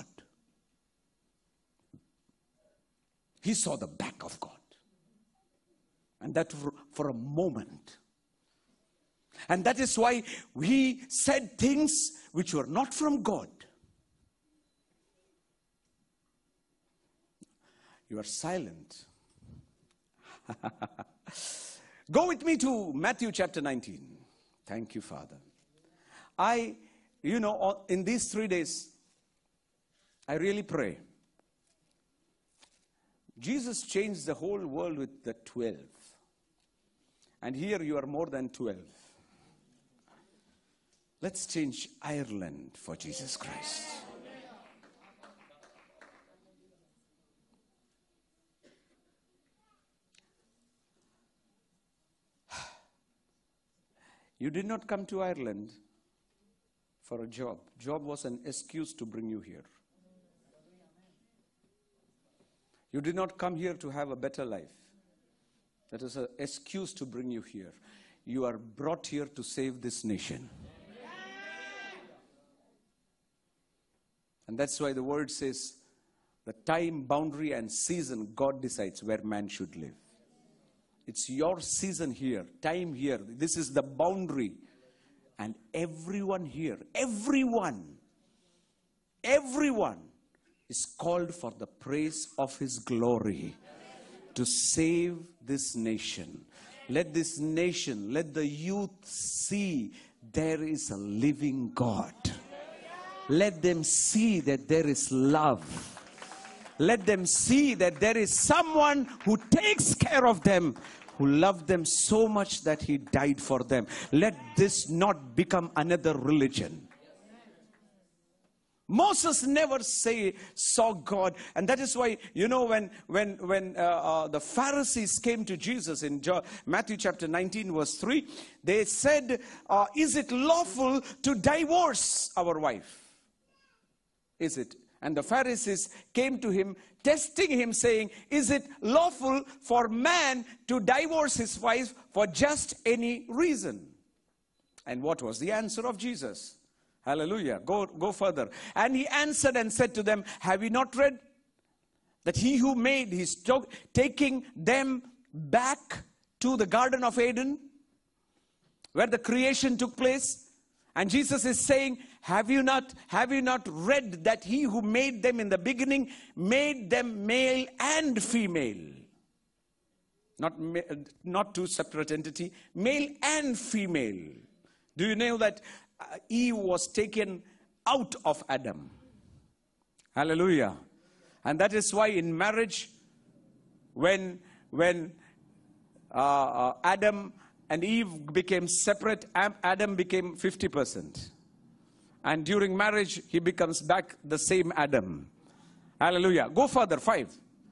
He saw the back of God. And that for, for a moment. And that is why he said things which were not from God. You are silent. Go with me to Matthew chapter nineteen. Thank you, Father. I, you know, in these three days, I really pray. Jesus changed the whole world with the twelve. And here you are more than twelve. Let's change Ireland for Jesus Christ. You did not come to Ireland for a job. Job was an excuse to bring you here. You did not come here to have a better life. That is an excuse to bring you here. You are brought here to save this nation. And that's why the word says, the time, boundary, and season, God decides where man should live. It's your season here, time here. This is the boundary. And everyone here, everyone, everyone is called for the praise of His glory to save this nation. Let this nation, let the youth see there is a living God. Let them see that there is love. Let them see that there is someone who takes care of them, who loved them so much that He died for them. Let this not become another religion. Moses never say, saw God. And that is why, you know, when, when, when uh, uh, the Pharisees came to Jesus in John, Matthew chapter nineteen verse three, they said, uh, is it lawful to divorce our wife? Is it? And the Pharisees came to him, testing him, saying, is it lawful for man to divorce his wife for just any reason? And what was the answer of Jesus? Hallelujah. Go, go further. And he answered and said to them, have you not read that he who made, he's taking them back to the Garden of Eden, where the creation took place? And Jesus is saying, have you not, have you not read that he who made them in the beginning made them male and female? Not, not two separate entities, male and female. Do you know that Eve was taken out of Adam? Hallelujah. And that is why in marriage, when, when uh, uh, Adam and Eve became separate, Adam became fifty percent. And during marriage, he becomes back the same Adam. Hallelujah. Go further, five.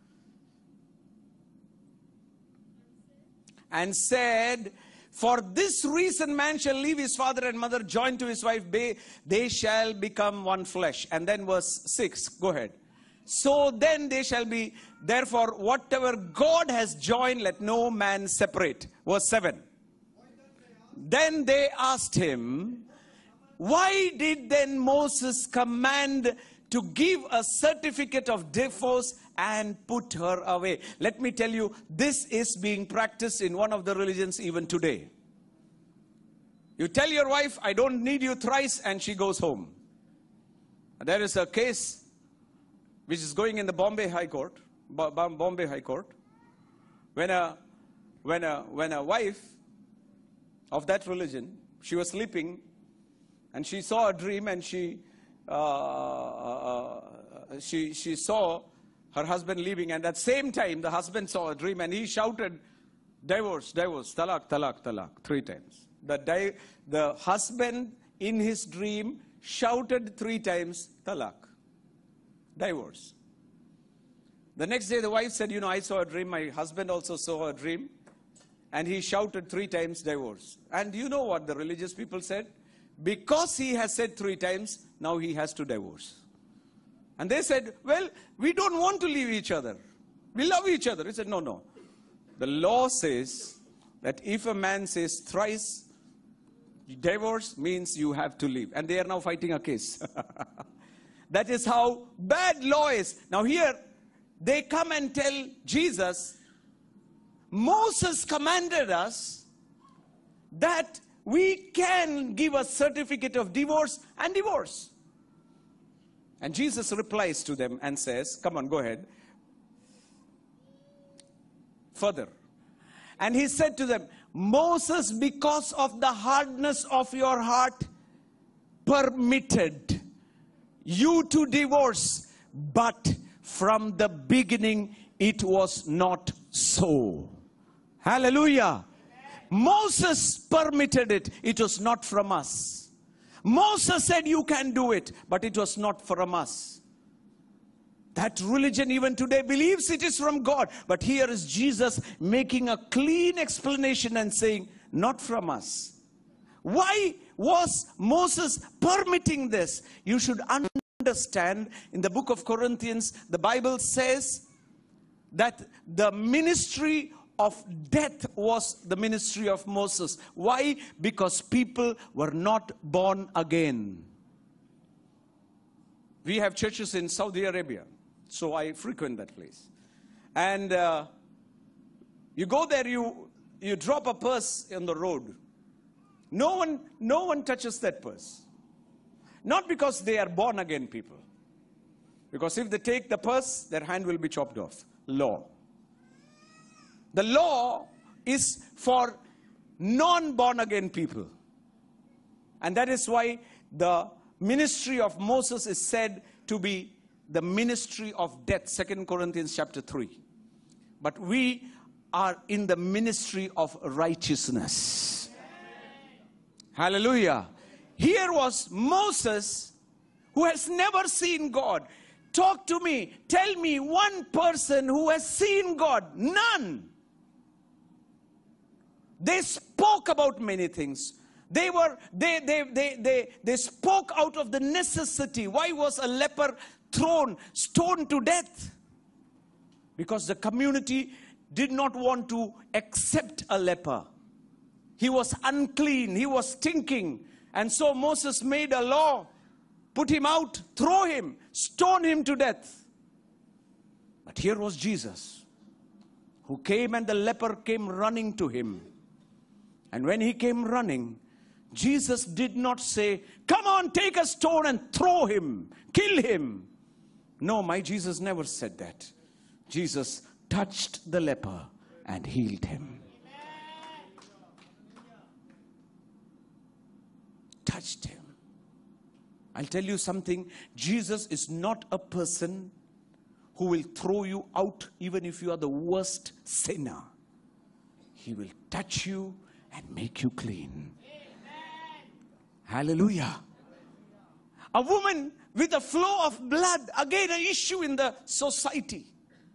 And said, for this reason man shall leave his father and mother, joined to his wife, they, they shall become one flesh. And then verse six, go ahead. So then they shall be, therefore whatever God has joined, let no man separate. Verse seven. Then they asked him, why did then Moses command to give a certificate of divorce and put her away? Let me tell you, this is being practiced in one of the religions even today. You tell your wife, I don't need you thrice, and she goes home. There is a case which is going in the Bombay High Court, Bombay High Court, When a, when a, when a wife of that religion, she was sleeping, and she saw a dream, and she, uh, uh, she, she saw her husband leaving, and at the same time, the husband saw a dream, and he shouted, divorce, divorce, talak, talak, talak, three times. The, di the husband in his dream shouted three times, talak, divorce. The next day, the wife said, you know, I saw a dream, my husband also saw a dream, and he shouted three times, divorce. And you know what the religious people said? Because he has said three times, now he has to divorce. And they said, well, we don't want to leave each other. We love each other. He said, no, no. The law says that if a man says thrice, divorce means you have to leave. And they are now fighting a case. That is how bad law is. Now here, they come and tell Jesus, Moses commanded us that we can give a certificate of divorce and divorce. And Jesus replies to them and says, come on, go ahead. Further. And he said to them, Moses, because of the hardness of your heart, permitted you to divorce, but from the beginning it was not so. Hallelujah. Moses permitted it. It was not from us. Moses said you can do it, but it was not from us. That religion even today believes it is from God. But here is Jesus making a clean explanation and saying, not from us. Why was Moses permitting this? You should understand, in the book of Corinthians, the Bible says that the ministry of death was the ministry of Moses. Why? Because people were not born again. We have churches in Saudi Arabia, so I frequent that place. And uh, you go there, you, you drop a purse on the road. No one, no one touches that purse. Not because they are born again people. Because if they take the purse, their hand will be chopped off. Law. The law is for non-born again people. And that is why the ministry of Moses is said to be the ministry of death. Second Corinthians chapter three. But we are in the ministry of righteousness. Hallelujah. Here was Moses, who has never seen God. Talk to me. Tell me one person who has seen God. None. They spoke about many things. They were, they, they, they, they, they spoke out of the necessity. Why was a leper thrown, stoned to death? Because the community did not want to accept a leper. He was unclean. He was stinking. And so Moses made a law. Put him out, throw him, stone him to death. But here was Jesus, who came, and the leper came running to him. And when he came running, Jesus did not say, come on, take a stone and throw him, kill him. No, my Jesus never said that. Jesus touched the leper and healed him. Touched him. I'll tell you something. Jesus is not a person who will throw you out even if you are the worst sinner. He will touch you and make you clean. Amen. Hallelujah. A woman with a flow of blood, again an issue in the society.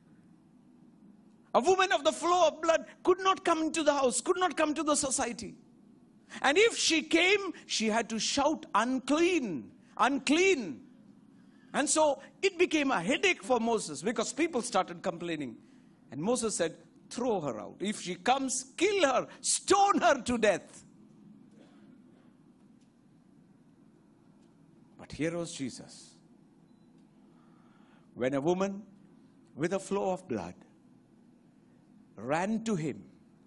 A woman of the flow of blood could not come into the house, could not come to the society. And if she came, she had to shout, unclean, unclean. And so it became a headache for Moses, because people started complaining. And Moses said, throw her out. If she comes, kill her, stone her to death. But here was Jesus. When a woman with a flow of blood ran to him,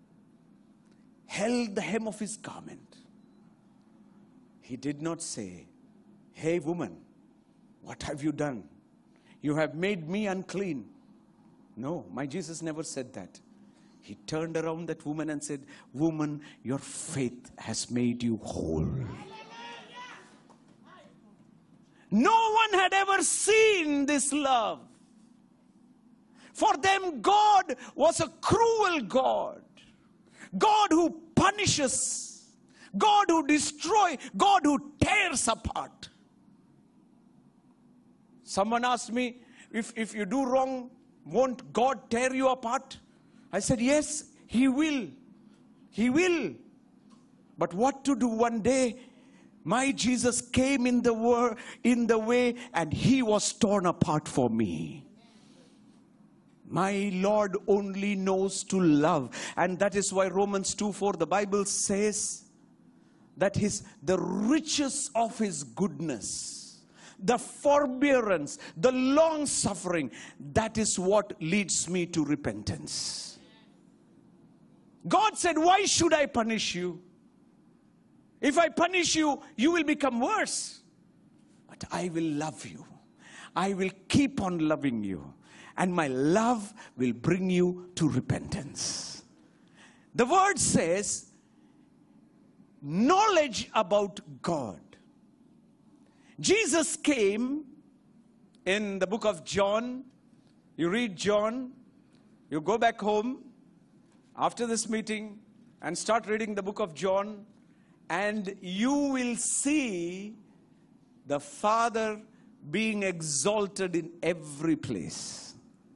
held the hem of his garment, he did not say, hey woman, what have you done? You have made me unclean. No, my Jesus never said that. He turned around that woman and said, "Woman, your faith has made you whole." No one had ever seen this love. For them, God was a cruel God. God who punishes. God who destroys. God who tears apart. Someone asked me, if, if you do wrong, won't God tear you apart? I said, yes, He will. He will. But what to do one day? My Jesus came in the wor- in the way, and He was torn apart for me. My Lord only knows to love. And that is why Romans two four, the Bible says that his the riches of His goodness, the forbearance, the long suffering, that is what leads me to repentance. God said, why should I punish you? If I punish you, you will become worse. But I will love you. I will keep on loving you. And my love will bring you to repentance. The word says, knowledge about God. Jesus came in the book of John. You read John. You go back home after this meeting and start reading the book of John. And you will see the Father being exalted in every place.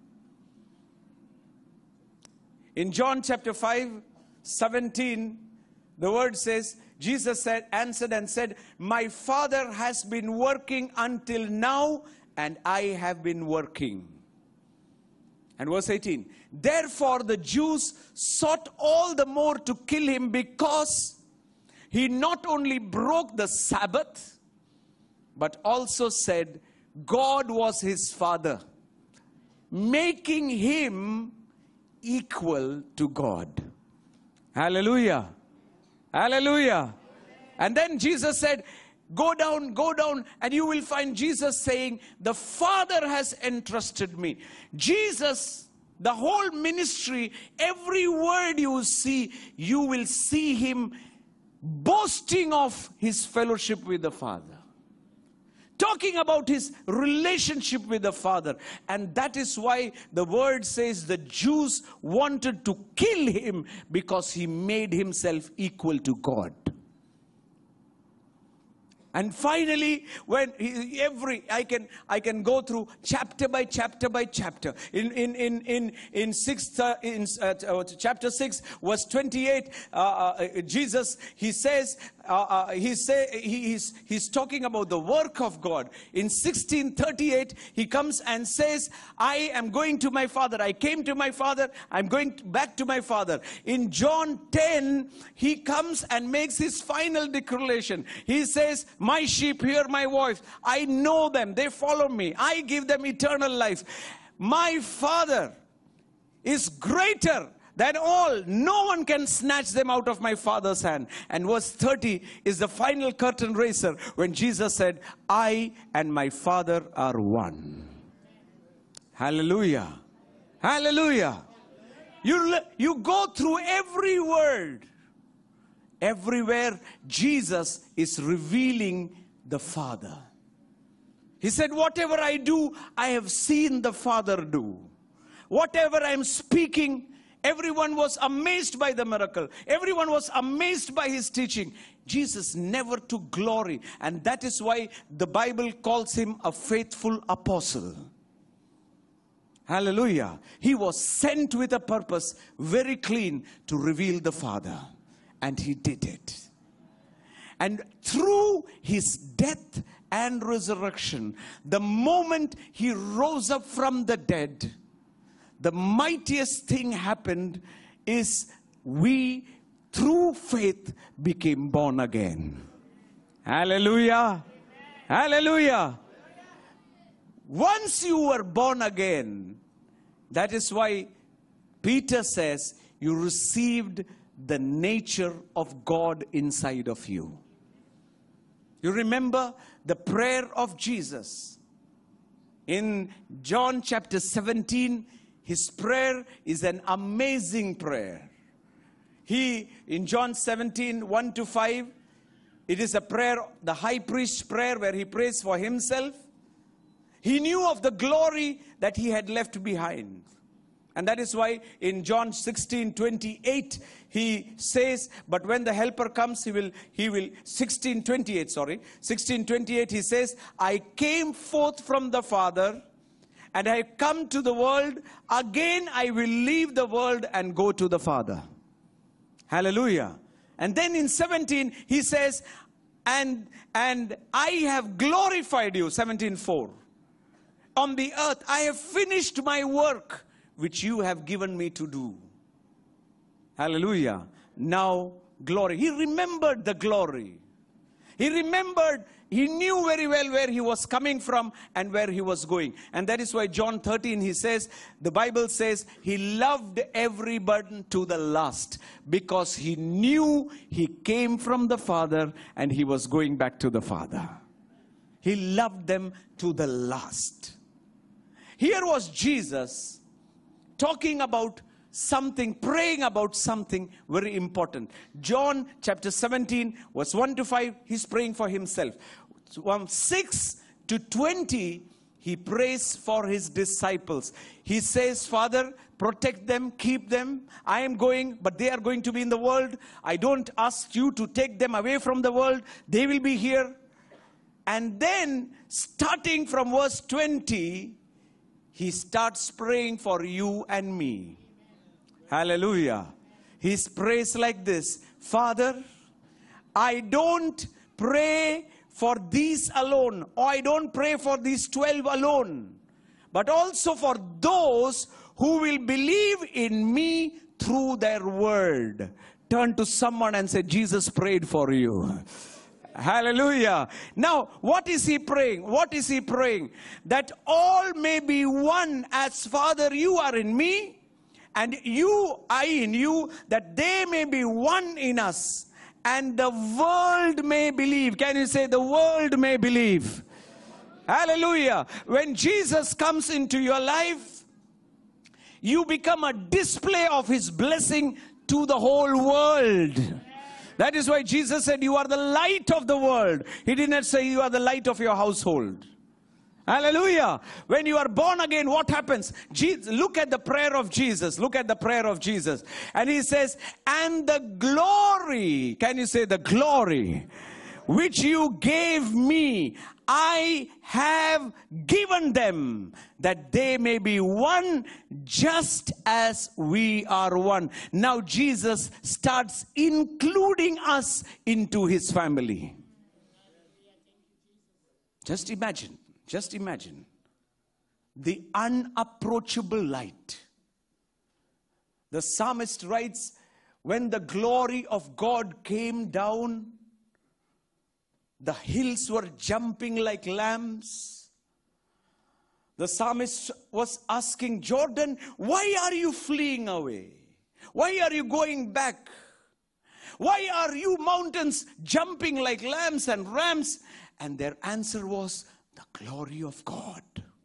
In John chapter five, seventeen, the word says, Jesus said, answered and said, my Father has been working until now, and I have been working. And verse eighteen, therefore the Jews sought all the more to kill Him, because He not only broke the Sabbath, but also said God was His Father, making Him equal to God. Hallelujah. Hallelujah. And then Jesus said, go down, go down, and you will find Jesus saying, the Father has entrusted me. Jesus, the whole ministry, every word you see, you will see Him boasting of His fellowship with the Father, talking about His relationship with the Father. And that is why the word says the Jews wanted to kill Him, because He made Himself equal to God. And finally, when he, every I can I can go through chapter by chapter by chapter. In in in in in sixth uh, in uh, chapter six, verse twenty-eight, uh, uh, Jesus he says uh, uh, he say he is he's talking about the work of God. In sixteen thirty-eight, he comes and says, "I am going to my Father. I came to my Father. I'm going back to my Father." In John ten, he comes and makes his final declaration. He says, "My sheep hear my voice. I know them. They follow me. I give them eternal life. My Father is greater than all. No one can snatch them out of my Father's hand." And verse thirty is the final curtain raiser, when Jesus said, "I and my Father are one." Hallelujah. Hallelujah. You, you go through every word. Everywhere Jesus is revealing the Father. He said, whatever I do, I have seen the Father do. Whatever I am speaking, everyone was amazed by the miracle. Everyone was amazed by His teaching. Jesus never took glory. And that is why the Bible calls Him a faithful apostle. Hallelujah. He was sent with a purpose, very clean, to reveal the Father. And He did it. And through His death and resurrection, the moment He rose up from the dead, the mightiest thing happened is we, through faith, became born again. Hallelujah. Hallelujah. Once you were born again, that is why Peter says you received the nature of God inside of you. You remember the prayer of Jesus in John chapter seventeen. his prayer is an amazing prayer. He, in John seventeen, one to five, it is a prayer, the high priest's prayer, where he prays for himself. He knew of the glory that he had left behind. And that is why in John sixteen, twenty-eight, he says, but when the helper comes, he will, he will, sixteen, twenty-eight, sorry, sixteen, twenty-eight, he says, I came forth from the Father, and I have come to the world. Again, I will leave the world and go to the Father. Hallelujah. And then in seventeen, he says, and, and I have glorified you, seventeen, four. On the earth, I have finished my work, which you have given me to do. Hallelujah. Now, glory. He remembered the glory. He remembered, he knew very well where he was coming from and where he was going. And that is why John thirteen, he says, the Bible says, he loved everybody to the last, because he knew he came from the Father and he was going back to the Father. He loved them to the last. Here was Jesus talking about something, praying about something very important. John chapter seventeen, verse one to five, he's praying for himself. From six to twenty, he prays for his disciples. He says, Father, protect them, keep them. I am going, but they are going to be in the world. I don't ask you to take them away from the world. They will be here. And then, starting from verse twenty, he starts praying for you and me. Hallelujah. He prays like this. Father, I don't pray for these alone, or I don't pray for these twelve alone, but also for those who will believe in me through their word. Turn to someone and say, Jesus prayed for you. Hallelujah. Now, what is he praying? What is he praying? That all may be one, as Father, you are in me, and you, I in you, that they may be one in us, and the world may believe. Can you say, the world may believe? Hallelujah. When Jesus comes into your life, you become a display of his blessing to the whole world. That is why Jesus said, you are the light of the world. He did not say you are the light of your household. Hallelujah. When you are born again, what happens? Jesus, look at the prayer of Jesus. Look at the prayer of Jesus. And he says, and the glory, can you say the glory, which you gave me, I have given them, that they may be one, just as we are one. Now Jesus starts including us into his family. Just imagine, just imagine the unapproachable light. The psalmist writes, when the glory of God came down, the hills were jumping like lambs. The psalmist was asking Jordan, why are you fleeing away? Why are you going back? Why are you mountains jumping like lambs and rams? And their answer was, the glory of God.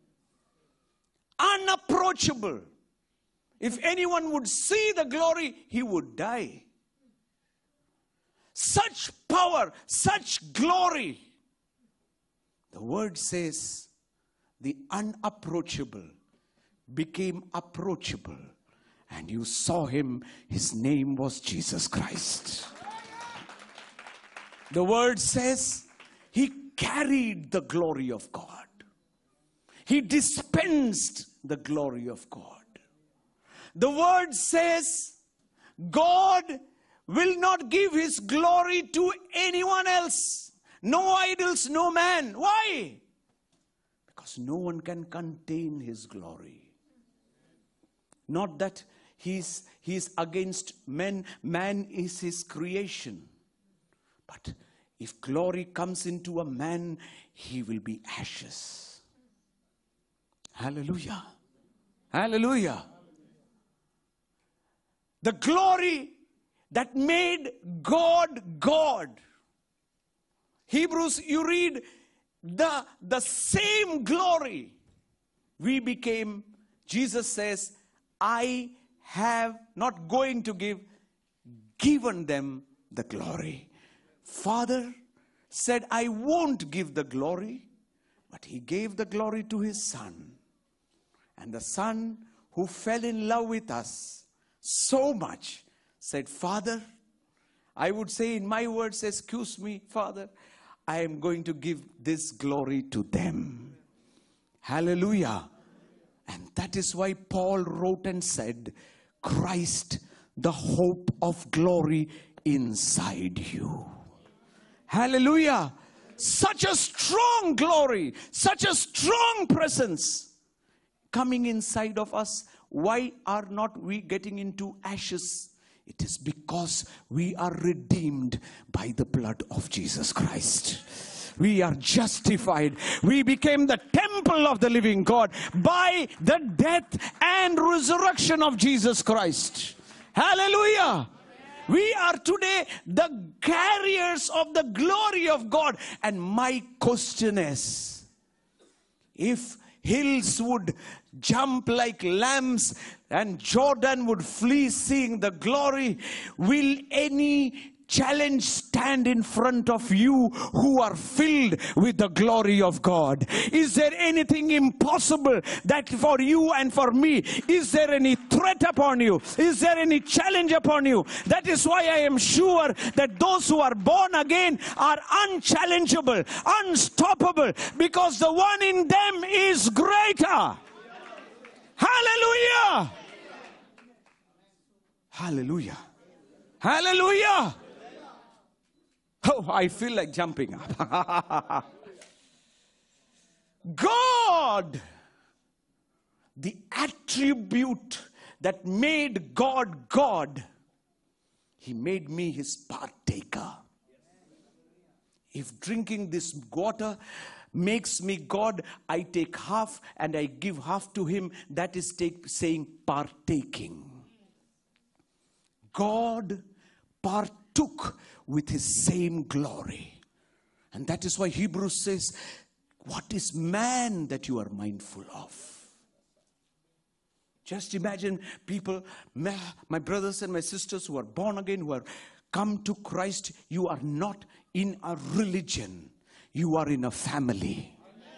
Unapproachable. If anyone would see the glory, he would die. Such power, such glory. The word says, the unapproachable became approachable. And you saw him, his name was Jesus Christ. The word says, he carried the glory of God. He dispensed the glory of God. The word says, God will not give his glory to anyone else. No idols, no man. Why? Because no one can contain his glory. Not that he's, he's against men. Man is his creation. But if glory comes into a man, he will be ashes. Hallelujah. Hallelujah. The glory that made God, God. Hebrews, you read, the, the same glory. We became, Jesus says, I have not going to give, given them the glory. Father said, I won't give the glory, but he gave the glory to his Son. And the Son, who fell in love with us so much, said, Father, I would say in my words, excuse me, Father, I am going to give this glory to them. Hallelujah. And that is why Paul wrote and said, Christ, the hope of glory inside you. Hallelujah. Such a strong glory, such a strong presence coming inside of us. Why are not we getting into ashes? It is because we are redeemed by the blood of Jesus Christ. We are justified. We became the temple of the living God by the death and resurrection of Jesus Christ. Hallelujah. We are today the carriers of the glory of God. And my question is, if hills would jump like lambs and Jordan would flee seeing the glory, will any challenge stand in front of you who are filled with the glory of God? Is there anything impossible that for you and for me? Is there any threat upon you? Is there any challenge upon you? That is why I am sure that those who are born again are unchallengeable, unstoppable, because the one in them is greater. Hallelujah! Hallelujah! Hallelujah! Oh, I feel like jumping up. God, the attribute that made God God, he made me his partaker. If drinking this water makes me God, I take half and I give half to him. That is take, saying partaking. God partook with his same glory. And that is why Hebrews says, what is man that you are mindful of? Just imagine people, my brothers and my sisters who are born again, who are come to Christ. You are not in a religion. You are in a family.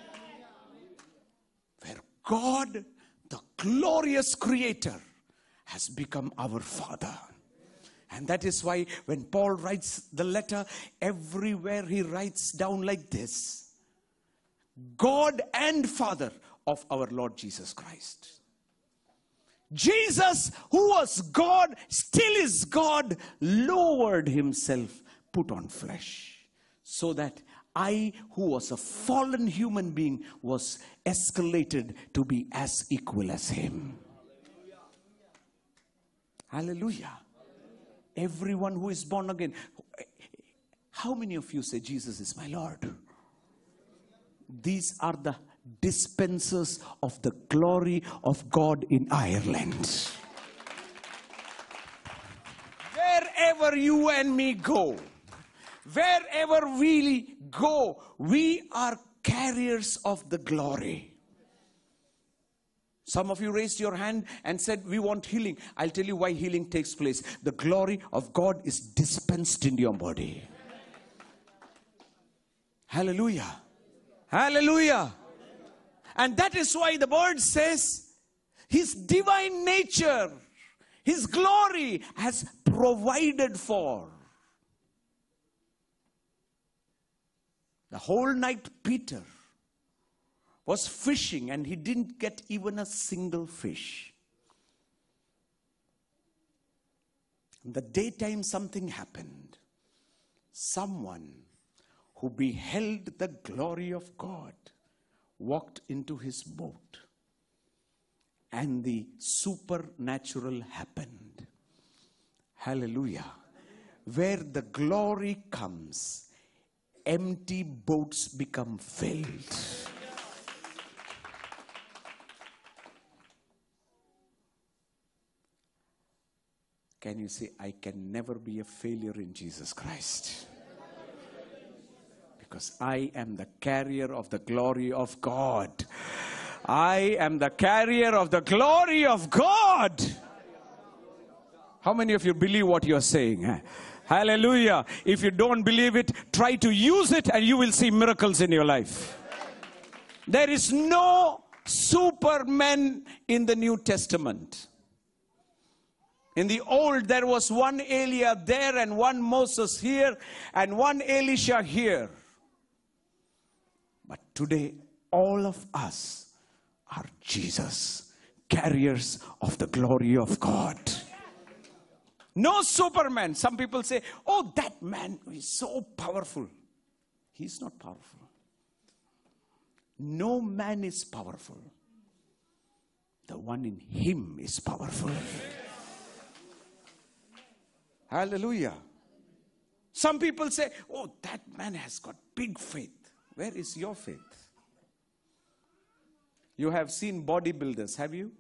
Where God, the glorious creator, has become our Father. And that is why when Paul writes the letter, everywhere he writes down like this: God and Father of our Lord Jesus Christ. Jesus, who was God, still is God, lowered himself, put on flesh, so that I, who was a fallen human being, was escalated to be as equal as him. Hallelujah. Hallelujah. Everyone who is born again. How many of you say Jesus is my Lord? These are the dispensers of the glory of God in Ireland. Wherever you and me go, wherever we go, we are carriers of the glory. Some of you raised your hand and said, we want healing. I'll tell you why healing takes place. The glory of God is dispensed in your body. Hallelujah. Hallelujah. And that is why the word says, his divine nature, his glory has provided for. The whole night Peter was fishing and he didn't get even a single fish. In the daytime something happened. Someone who beheld the glory of God walked into his boat, and the supernatural happened. Hallelujah. Where the glory comes, empty boats become filled. Can you say, I can never be a failure in Jesus Christ? Because I am the carrier of the glory of God. I am the carrier of the glory of God. How many of you believe what you're saying? Hallelujah. If you don't believe it, try to use it and you will see miracles in your life. There is no superman in the New Testament. In the old, there was one Eliab there and one Moses here and one Elisha here. But today, all of us are Jesus, carriers of the glory of God. No superman. Some people say, oh, that man is so powerful. He's not powerful. No man is powerful. The one in him is powerful. Hallelujah. Some people say, oh, that man has got big faith. Where is your faith? You have seen bodybuilders, have you?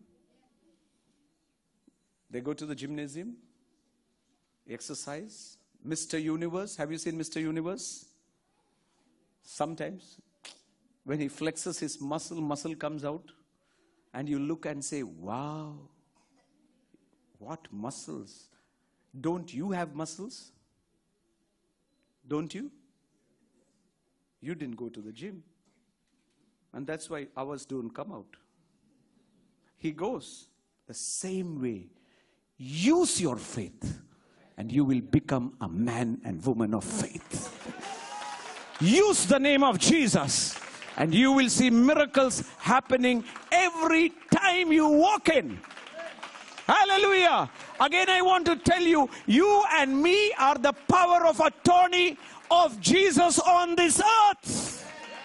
They go to the gymnasium, exercise. Mister Universe, have you seen Mister Universe? Sometimes when he flexes his muscle, muscle comes out. And you look and say, wow, what muscles. Don't you have muscles? Don't you? You didn't go to the gym. And that's why ours don't come out. He goes the same way. Use your faith and you will become a man and woman of faith. Use the name of Jesus and you will see miracles happening every time you walk in. Hallelujah. Again, I want to tell you, you and me are the power of attorney of Jesus on this earth.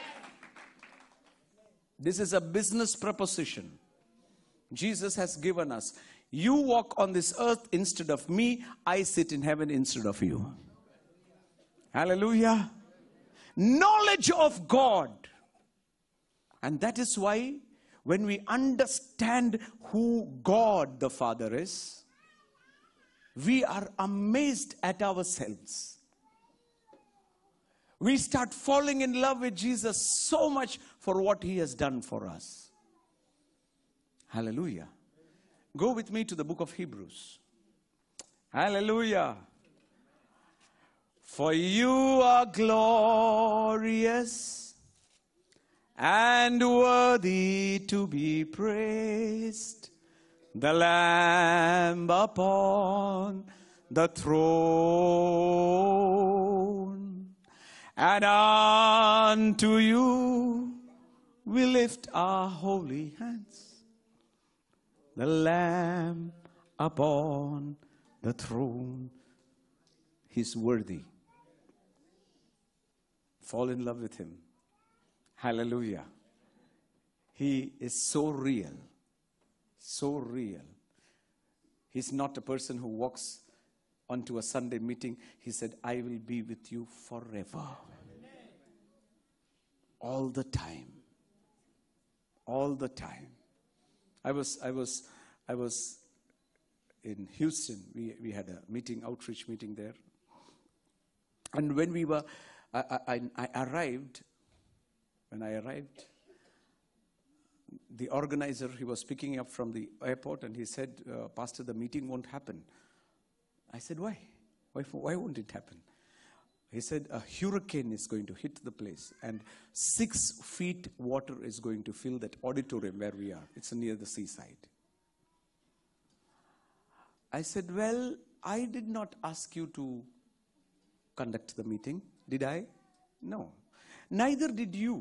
This is a business proposition. Jesus has given us. You walk on this earth instead of me. I sit in heaven instead of you. Hallelujah. Knowledge of God. And that is why when we understand who God the Father is, we are amazed at ourselves. We start falling in love with Jesus so much for what he has done for us. Hallelujah. Go with me to the book of Hebrews. Hallelujah. For you are glorious and worthy to be praised, the Lamb upon the throne. And unto you we lift our holy hands. The Lamb upon the throne. He's worthy. Fall in love with him. Hallelujah. He is so real. So real. He's not a person who walks onto a Sunday meeting. He said, I will be with you forever. All the time. All the time. I was, I was, I was in Houston. We, we had a meeting, outreach meeting there. And when we were, I, I, I arrived, when I arrived, the organizer, he was picking up from the airport and he said, uh, Pastor, the meeting won't happen. I said, why? Why, why won't it happen? He said, a hurricane is going to hit the place and six feet water is going to fill that auditorium where we are. It's near the seaside. I said, well, I did not ask you to conduct the meeting. Did I? No. Neither did you.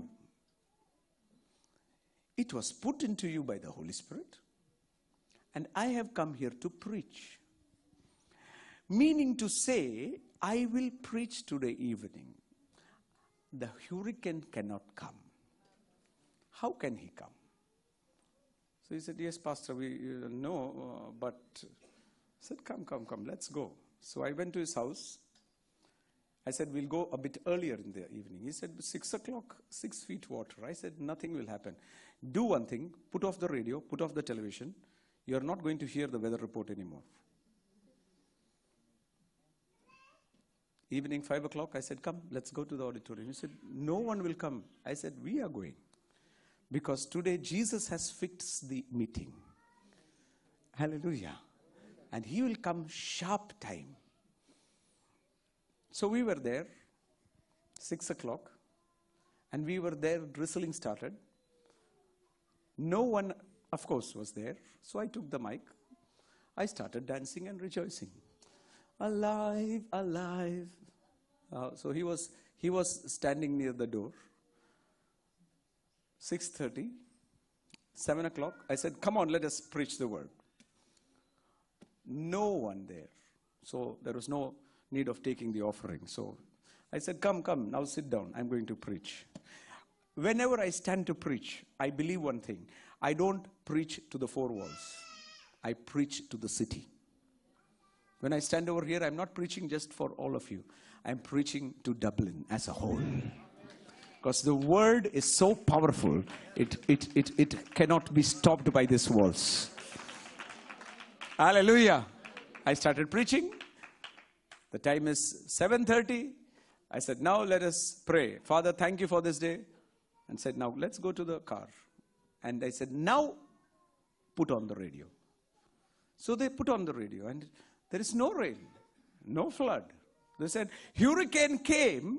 It was put into you by the Holy Spirit. And I have come here to preach. Meaning to say, I will preach today evening. The hurricane cannot come. How can he come? So he said, yes, Pastor, we uh, know, uh, but I said, come, come, come, let's go. So I went to his house. I said, we'll go a bit earlier in the evening. He said, six o'clock, six feet water. I said, nothing will happen. Do one thing, put off the radio, put off the television. You're not going to hear the weather report anymore. Evening, five o'clock, I said, come, let's go to the auditorium. He said, no one will come. I said, we are going. Because today Jesus has fixed the meeting. Hallelujah. And he will come sharp time. So we were there, six o'clock, and we were there, drizzling started. No one, of course, was there. So I took the mic. I started dancing and rejoicing. Alive, alive. Uh, so he was, he was standing near the door. six thirty, seven o'clock. I said, come on, let us preach the word. No one there. So there was no need of taking the offering. So I said, come, come, now sit down. I'm going to preach. Whenever I stand to preach, I believe one thing. I don't preach to the four walls. I preach to the city. When I stand over here, I'm not preaching just for all of you. I'm preaching to Dublin as a whole. Because the word is so powerful, it, it, it, it cannot be stopped by these walls. Hallelujah. I started preaching. The time is seven thirty. I said, now let us pray. Father, thank you for this day. And said, now let's go to the car. And I said, now put on the radio. So they put on the radio, and there is no rain, no flood. They said, hurricane came,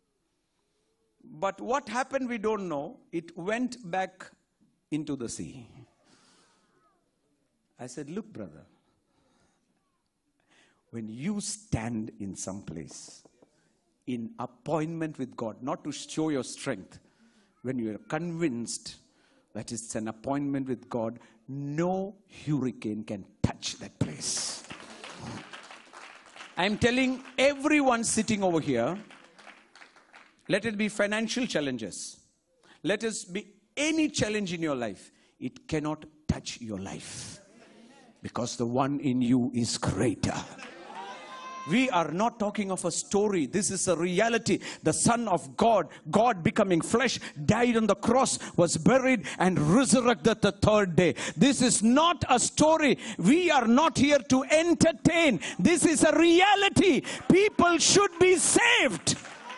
but what happened we don't know. It went back into the sea. I said, look, brother, when you stand in some place, in appointment with God, not to show your strength, when you are convinced that it's an appointment with God, no hurricane can touch that place. I'm telling everyone sitting over here, let it be financial challenges. Let it be any challenge in your life. It cannot touch your life. Because the one in you is greater. We are not talking of a story. This is a reality. The Son of God, God becoming flesh, died on the cross, was buried and resurrected the third day. This is not a story. We are not here to entertain. This is a reality. People should be saved.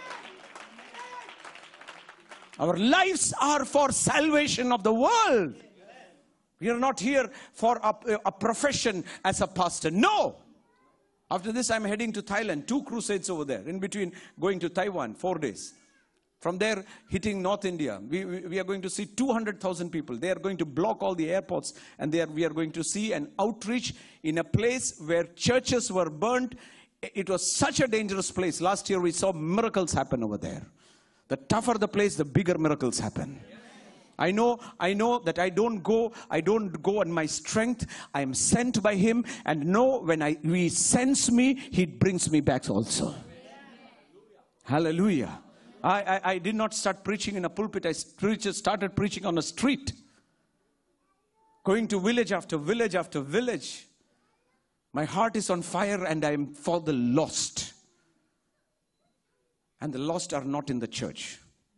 Our lives are for salvation of the world. We are not here for a, a profession as a pastor. No. After this, I'm heading to Thailand. Two crusades over there. In between, going to Taiwan, four days. From there, hitting North India. We, we, we are going to see two hundred thousand people. They are going to block all the airports. And they are, we are going to see an outreach in a place where churches were burnt. It was such a dangerous place. Last year, we saw miracles happen over there. The tougher the place, the bigger miracles happen. I know, I know that I don't go, I don't go on my strength. I am sent by Him, and know when I, He sends me, He brings me back also. Hallelujah. I, I, I did not start preaching in a pulpit. I started preaching on a street. Going to village after village after village. My heart is on fire, and I am for the lost. And the lost are not in the church.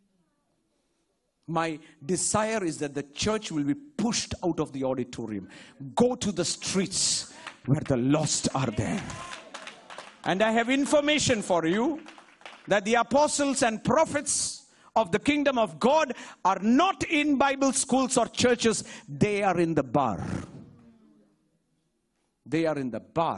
My desire is that the church will be pushed out of the auditorium. Go to the streets where the lost are there. And I have information for you that the apostles and prophets of the kingdom of God are not in Bible schools or churches. They are in the bar. They are in the bar.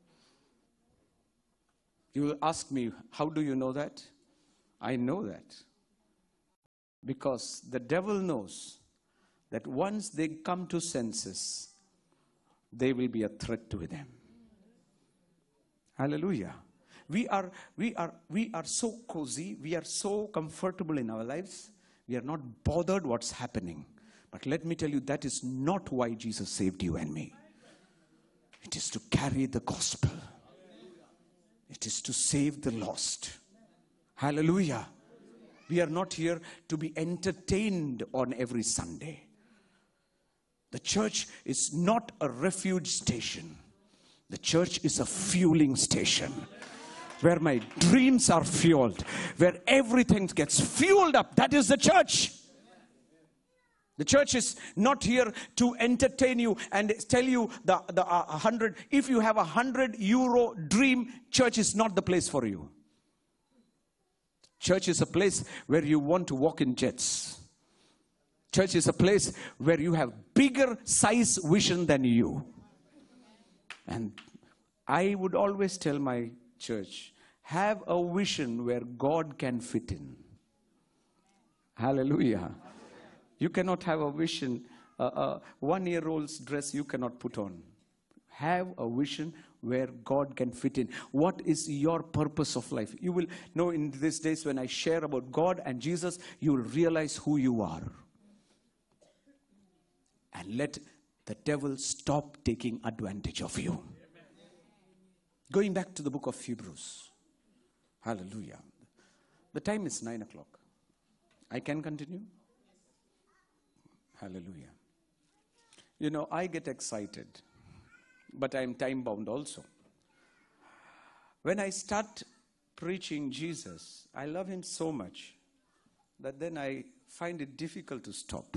You will ask me, how do you know that? I know that. Because the devil knows that once they come to senses, they will be a threat to them. Hallelujah. We are, we are, we are so cozy. We are so comfortable in our lives. We are not bothered what's happening. But let me tell you, that is not why Jesus saved you and me. It is to carry the gospel. It is to save the lost. Hallelujah. We are not here to be entertained on every Sunday. The church is not a refuge station. The church is a fueling station. Where my dreams are fueled. Where everything gets fueled up. That is the church. The church is not here to entertain you and tell you the, the uh, hundred. If you have a hundred euro dream, church is not the place for you. Church is a place where you want to walk in jets. Church is a place where you have bigger size vision than you. And I would always tell my church, have a vision where God can fit in. Hallelujah. You cannot have a vision, a uh, uh, one-year-old's dress you cannot put on. Have a vision where God can fit in. What is your purpose of life? You will know in these days when I share about God and Jesus, you will realize who you are. And let the devil stop taking advantage of you. Going back to the book of Hebrews. Hallelujah. The time is nine o'clock. I can continue? Hallelujah. You know, I get excited, but I am time bound also. When I start preaching Jesus, I love him so much that then I find it difficult to stop.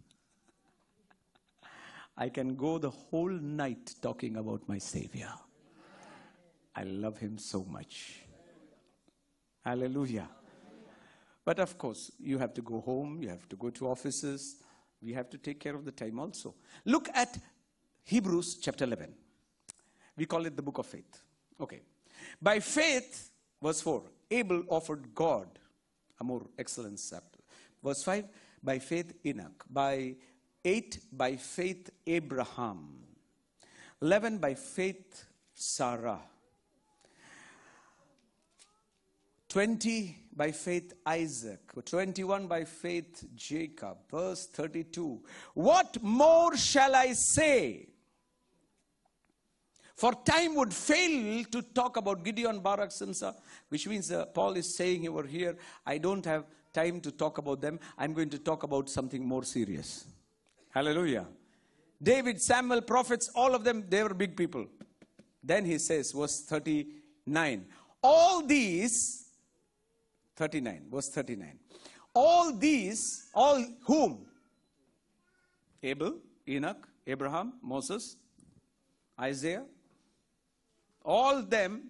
I can go the whole night talking about my Savior. I love him so much. Hallelujah. But of course, you have to go home, you have to go to offices, we have to take care of the time also. Look at Hebrews chapter eleven. We call it the book of faith. Okay. By faith, verse four, Abel offered God a more excellent sacrifice. Verse five, by faith Enoch. By eight, by faith Abraham. eleven, by faith Sarah. twenty, by faith Isaac. twenty-one, by faith Jacob. Verse thirty-two, what more shall I say? For time would fail to talk about Gideon, Barak, Simsa, which means uh, Paul is saying over here, I don't have time to talk about them. I'm going to talk about something more serious. Hallelujah. David, Samuel, prophets, all of them, they were big people. Then he says, verse thirty-nine, all these, thirty-nine, verse thirty-nine, all these, all whom? Abel, Enoch, Abraham, Moses, Isaiah, all them,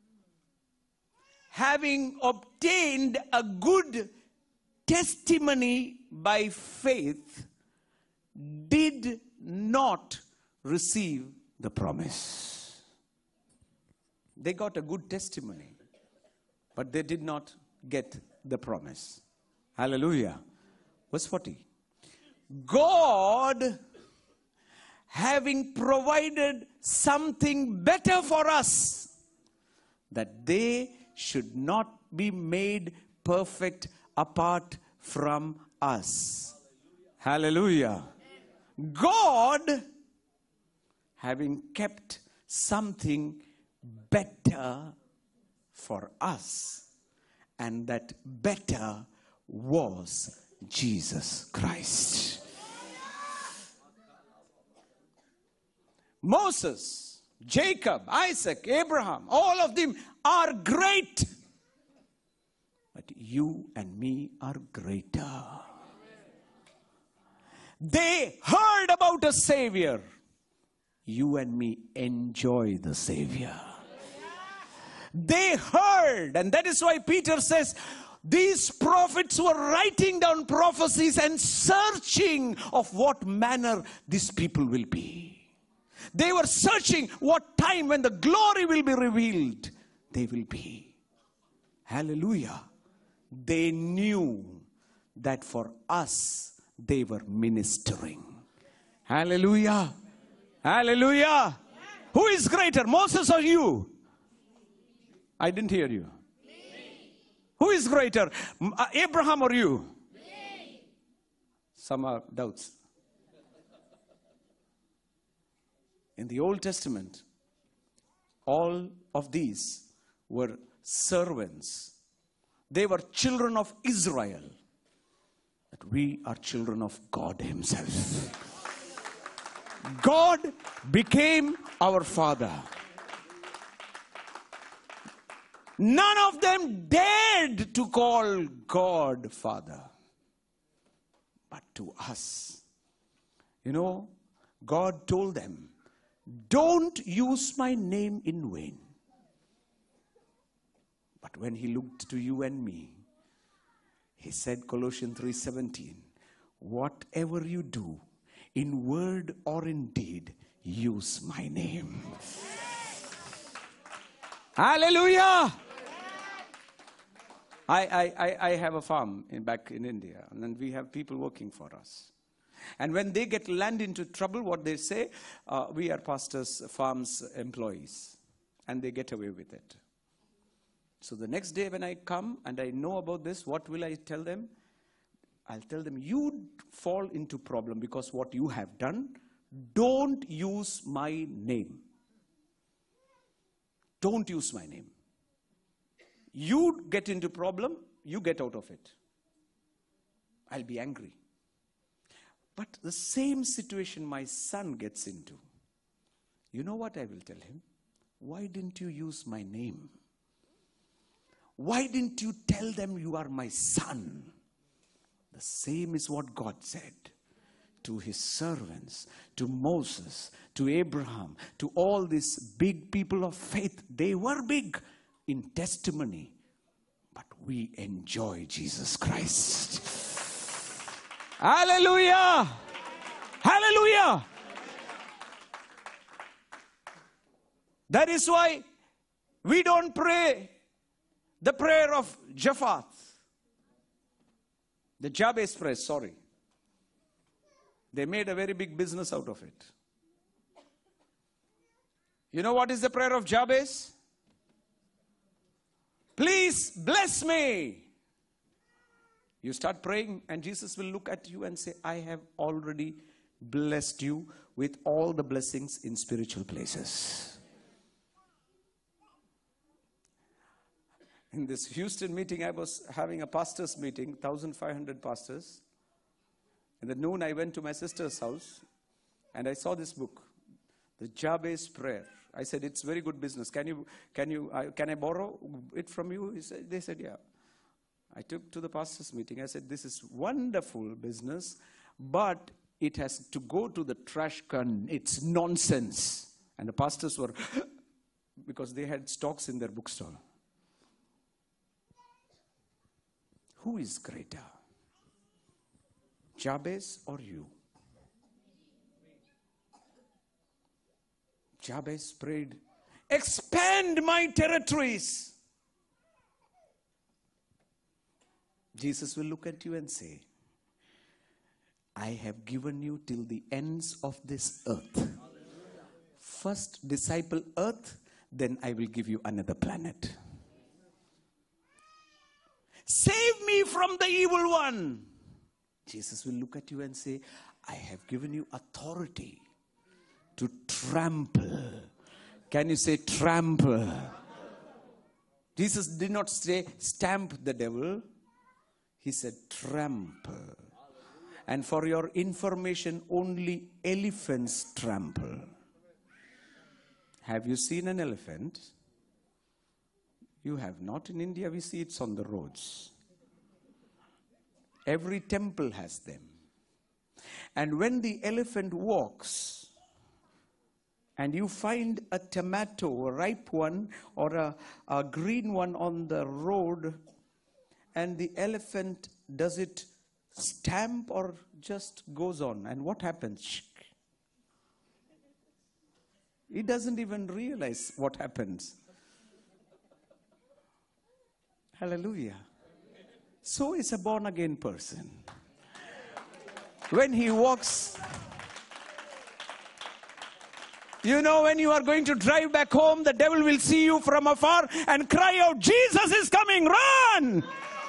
having obtained a good testimony by faith, did not receive the promise. They got a good testimony, but they did not get the promise. Hallelujah. Verse forty. God, having provided something better for us, that they should not be made perfect apart from us. Hallelujah. God, having kept something better for us, and that better was Jesus Christ. Moses, Jacob, Isaac, Abraham, all of them are great. But you and me are greater. They heard about a Savior. You and me enjoy the Savior. They heard, and that is why Peter says, these prophets were writing down prophecies and searching of what manner these people will be. They were searching what time when the glory will be revealed, they will be. Hallelujah. They knew that for us, they were ministering. Hallelujah. Hallelujah. Who is greater, Moses or you? I didn't hear you. Me. Who is greater, uh, Abraham or you? Me. Some are doubts. In the Old Testament, all of these were servants. They were children of Israel. But we are children of God himself. God became our Father. None of them dared to call God Father. But to us, you know, God told them, don't use my name in vain. But when he looked to you and me, he said, Colossians three seventeen, whatever you do, in word or in deed, use my name. Hallelujah! I, I, I, I have a farm in, back in India, and then we have people working for us. And when they get land into trouble, what they say, uh, we are pastor's farm's employees. And they get away with it. So the next day when I come and I know about this, what will I tell them? I'll tell them, you fall into problem because what you have done, don't use my name. Don't use my name. You get into problem, you get out of it. I'll be angry. But the same situation my son gets into, you know what I will tell him? Why didn't you use my name? Why didn't you tell them you are my son? The same is what God said to his servants, to Moses, to Abraham, to all these big people of faith. They were big in testimony, but we enjoy Jesus Christ. Hallelujah! Hallelujah! That is why we don't pray the prayer of Japhat. The Jabez prayer, sorry. They made a very big business out of it. You know what is the prayer of Jabez? Please bless me. You start praying and Jesus will look at you and say, I have already blessed you with all the blessings in spiritual places. In this Houston meeting, I was having a pastor's meeting, fifteen hundred pastors. In the noon, I went to my sister's house and I saw this book, the Jabez Prayer. I said, it's very good business. Can you, can you, uh, can I borrow it from you? He said, they said, yeah. I took to the pastor's meeting. I said, this is wonderful business, but it has to go to the trash can. It's nonsense. And the pastors were, because they had stocks in their bookstore. Who is greater? Jabez or you? Jabez prayed, expand my territories. Jesus will look at you and say, I have given you till the ends of this earth. First disciple earth, then I will give you another planet. Save me from the evil one. Jesus will look at you and say, I have given you authority to trample. Can you say trample? Jesus did not say stamp the devil. He said trample. And for your information, only elephants trample. Have you seen an elephant? You have not. In India, we see it's on the roads. Every temple has them. And when the elephant walks, and you find a tomato, a ripe one, or a, a green one on the road, and the elephant, does it stamp or just goes on? And what happens? He doesn't even realize what happens. Hallelujah. So is a born-again person. When he walks, you know, when you are going to drive back home, the devil will see you from afar and cry out, Jesus is coming, run!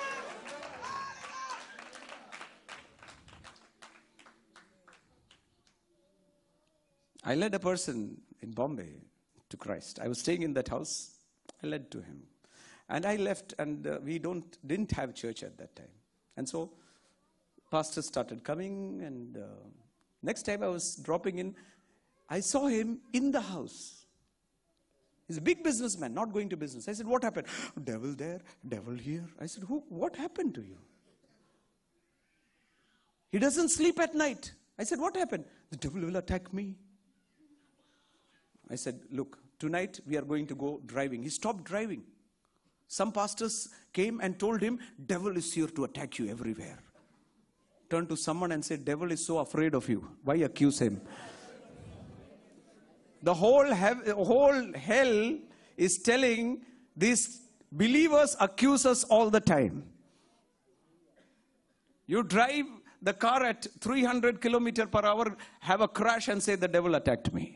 I led a person in Bombay to Christ. I was staying in that house. I led to him. And I left, and uh, we don't didn't have church at that time. And so pastors started coming, and uh, next time I was dropping in, I saw him in the house. He's a big businessman, not going to business. I said, what happened? Devil there, devil here. I said, Who? What happened to you? He doesn't sleep at night. I said, what happened? The devil will attack me. I said, look, tonight we are going to go driving. He stopped driving. Some pastors came and told him, devil is here to attack you everywhere. Turn to someone and say, devil is so afraid of you. Why accuse him? The whole, hev- whole hell is telling these believers accuse us all the time. You drive the car at three hundred kilometers per hour, have a crash and say, the devil attacked me.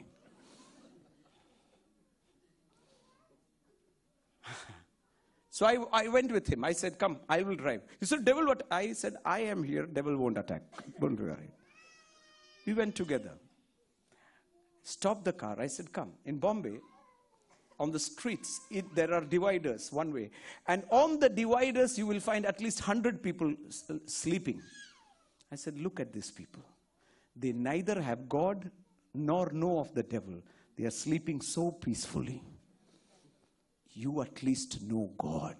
So I, I went with him. I said, come, I will drive. He said, devil what? I said, I am here. Devil won't attack. Don't worry. We went together. Stopped the car. I said, come. In Bombay, on the streets, it, there are dividers one way. And on the dividers, you will find at least one hundred people sleeping. I said, look at these people. They neither have God nor know of the devil. They are sleeping so peacefully. You at least know God.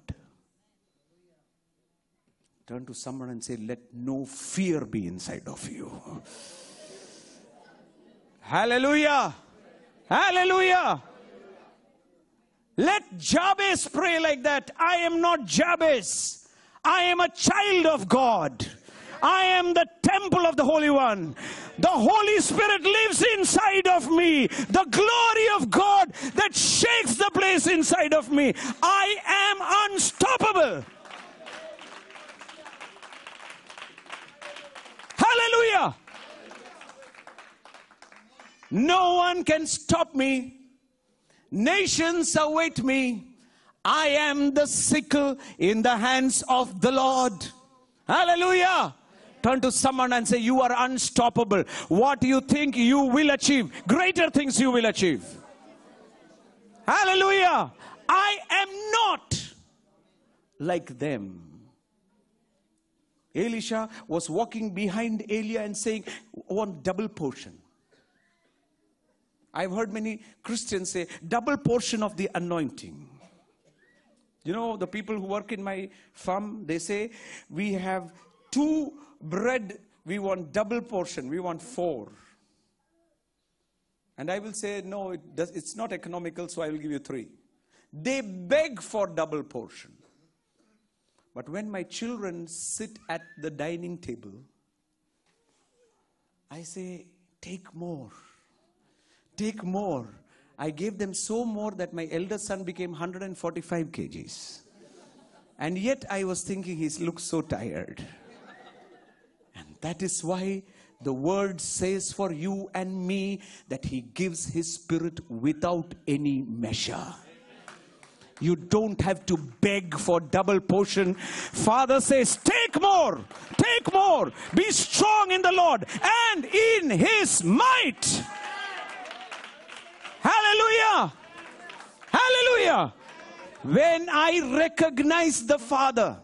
Turn to someone and say, let no fear be inside of you. Hallelujah. Hallelujah. Let Jabez pray like that. I am not Jabez. I am a child of God. I am the temple of the Holy One. The Holy Spirit lives inside of me. The glory of God that shakes the place inside of me. I am unstoppable. Hallelujah. No one can stop me. Nations await me. I am the sickle in the hands of the Lord. Hallelujah. Turn to someone and say, you are unstoppable. What do you think you will achieve? Greater things you will achieve. Hallelujah. I am not like them. Elisha was walking behind Elia and saying, one double portion. I've heard many Christians say, double portion of the anointing. You know, the people who work in my farm, they say, we have two bread, we want double portion, we want four. And I will say, no, it does, it's not economical, so I will give you three. They beg for double portion. But when my children sit at the dining table, I say, take more. Take more. I gave them so more that my eldest son became one hundred forty-five kilograms. And yet I was thinking he looks so tired. And that is why the word says for you and me that he gives his spirit without any measure. You don't have to beg for double portion. Father says, take more, take more. Be strong in the Lord and in his might. Hallelujah. Hallelujah. When I recognize the Father,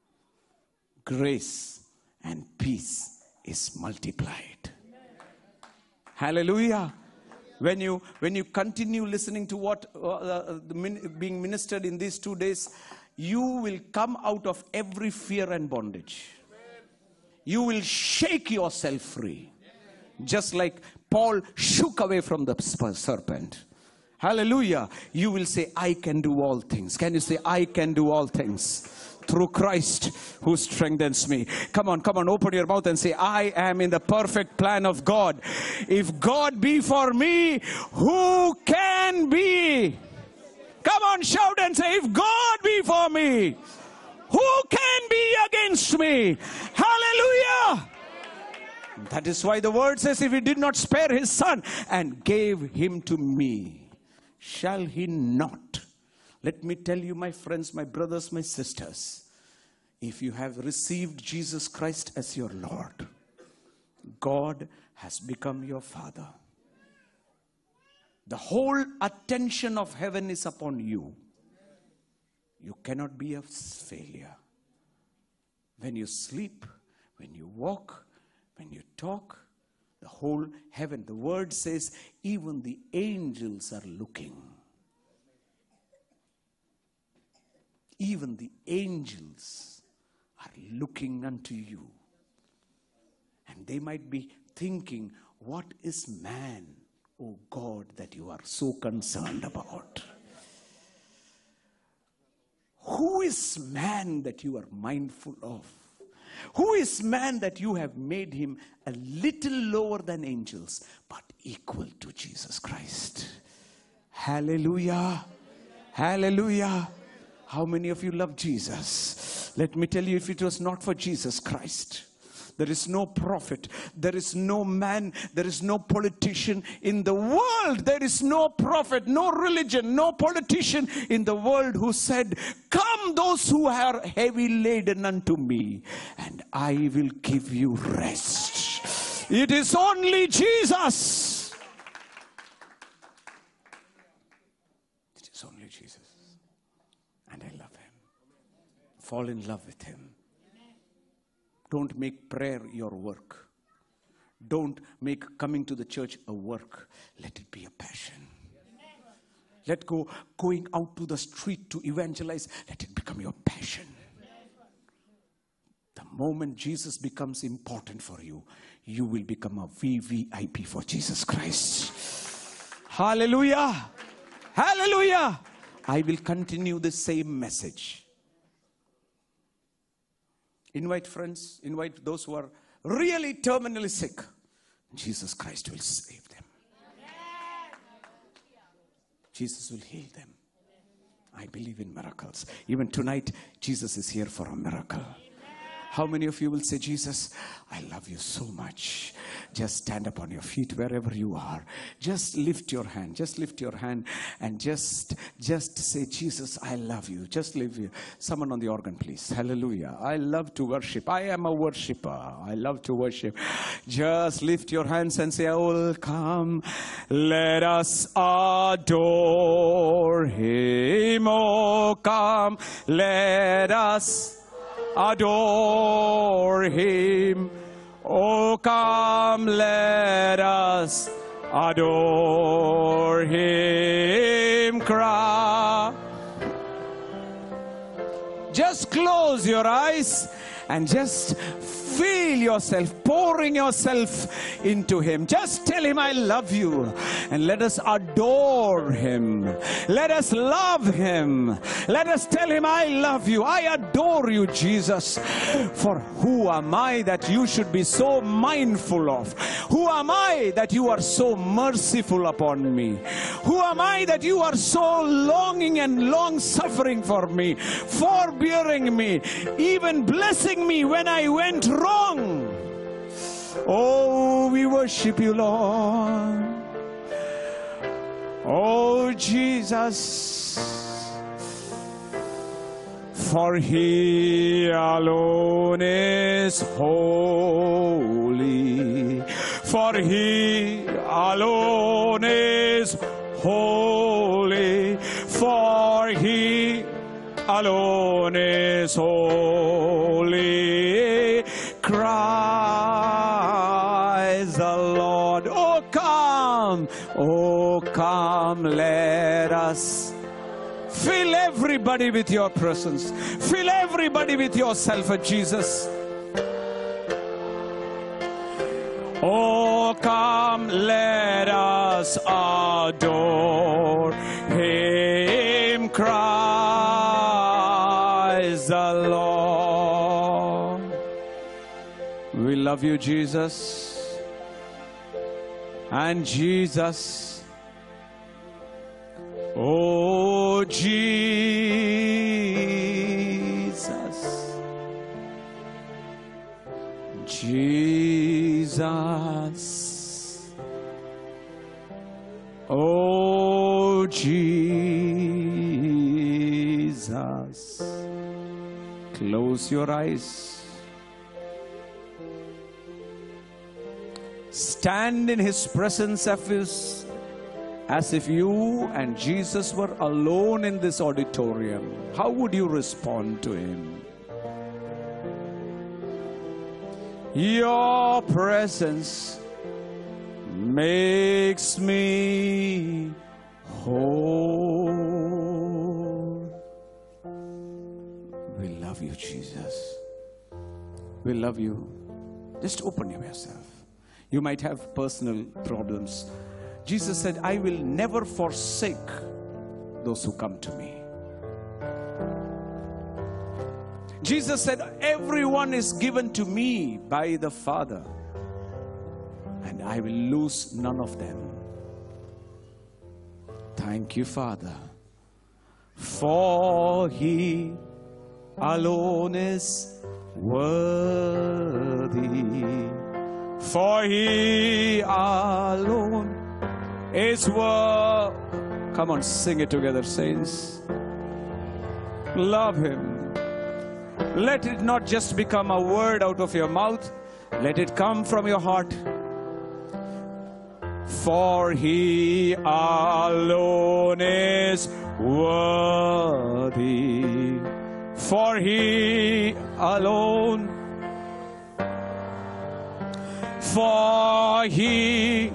grace and peace is multiplied. Hallelujah. When you, when you continue listening to what uh, the min being ministered in these two days, you will come out of every fear and bondage. You will shake yourself free. Just like Paul shook away from the serpent. Hallelujah. You will say, I can do all things. Can you say, I can do all things through Christ who strengthens me? Come on, come on, open your mouth and say, I am in the perfect plan of God. If God be for me, who can be? Come on, shout and say, if God be for me, who can be against me? Hallelujah. That is why the word says, if he did not spare his son and gave him to me, shall he not? Let me tell you, my friends, my brothers, my sisters, if you have received Jesus Christ as your Lord, God has become your Father. The whole attention of heaven is upon you. You cannot be a failure. When you sleep, when you walk, when you talk, the whole heaven, the word says, even the angels are looking. Even the angels are looking unto you. And they might be thinking, what is man, O God, that you are so concerned about? Who is man that you are mindful of? Who is man that you have made him a little lower than angels, but equal to Jesus Christ? Hallelujah. Hallelujah. How many of you love Jesus? Let me tell you, if it was not for Jesus Christ, there is no prophet, there is no man, there is no politician in the world. There is no prophet, no religion, no politician in the world who said, "Come those who are heavy laden unto me, and I will give you rest." It is only Jesus. It is only Jesus. And I love him. Fall in love with him. Don't make prayer your work. Don't make coming to the church a work. Let it be a passion. Let go going out to the street to evangelize. Let it become your passion. The moment Jesus becomes important for you, you will become a V V I P for Jesus Christ. Hallelujah. Hallelujah. I will continue the same message. Invite friends, invite those who are really terminally sick. Jesus Christ will save them. Jesus will heal them. I believe in miracles. Even tonight, Jesus is here for a miracle. How many of you will say, "Jesus, I love you so much"? Just stand up on your feet wherever you are. Just lift your hand. Just lift your hand and just, just say, "Jesus, I love you." Just live you. Someone on the organ, please. Hallelujah. I love to worship. I am a worshiper. I love to worship. Just lift your hands and say, "Oh, come, let us adore him. Oh, come, let us adore him. Oh, come, let us adore him." Cry. Just close your eyes and just feel yourself pouring yourself into him. Just tell him, "I love you." And let us adore him. Let us love him. Let us tell him, "I love you. I adore you, Jesus. For who am I that you should be so mindful of? Who am I that you are so merciful upon me? Who am I that you are so longing and long suffering for me, forbearing me, even blessing me when I went wrong?" Oh, we worship you, Lord. Oh, Jesus. For he alone is holy. For he alone is holy. For he alone is holy. Cries the Lord. Oh, come. Oh, come, let us fill everybody with your presence. Fill everybody with yourself, Jesus. Oh, come, let us adore him. Cries the Lord. We love you, Jesus. And Jesus, oh Jesus, Jesus, oh Jesus. Close your eyes. Stand in his presence as if you and Jesus were alone in this auditorium. How would you respond to him? Your presence makes me whole. We love you, Jesus. We love you. Just open yourself. You might have personal problems. Jesus said, "I will never forsake those who come to me." Jesus said, everyone is given to me by the Father, and I will lose none of them. Thank you, Father. For he alone is worthy. For he alone is worthy. Come on, sing it together, saints. Love him. Let it not just become a word out of your mouth. Let it come from your heart. For he alone is worthy. For he alone. For he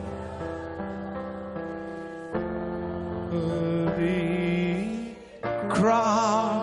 worthy. Cry.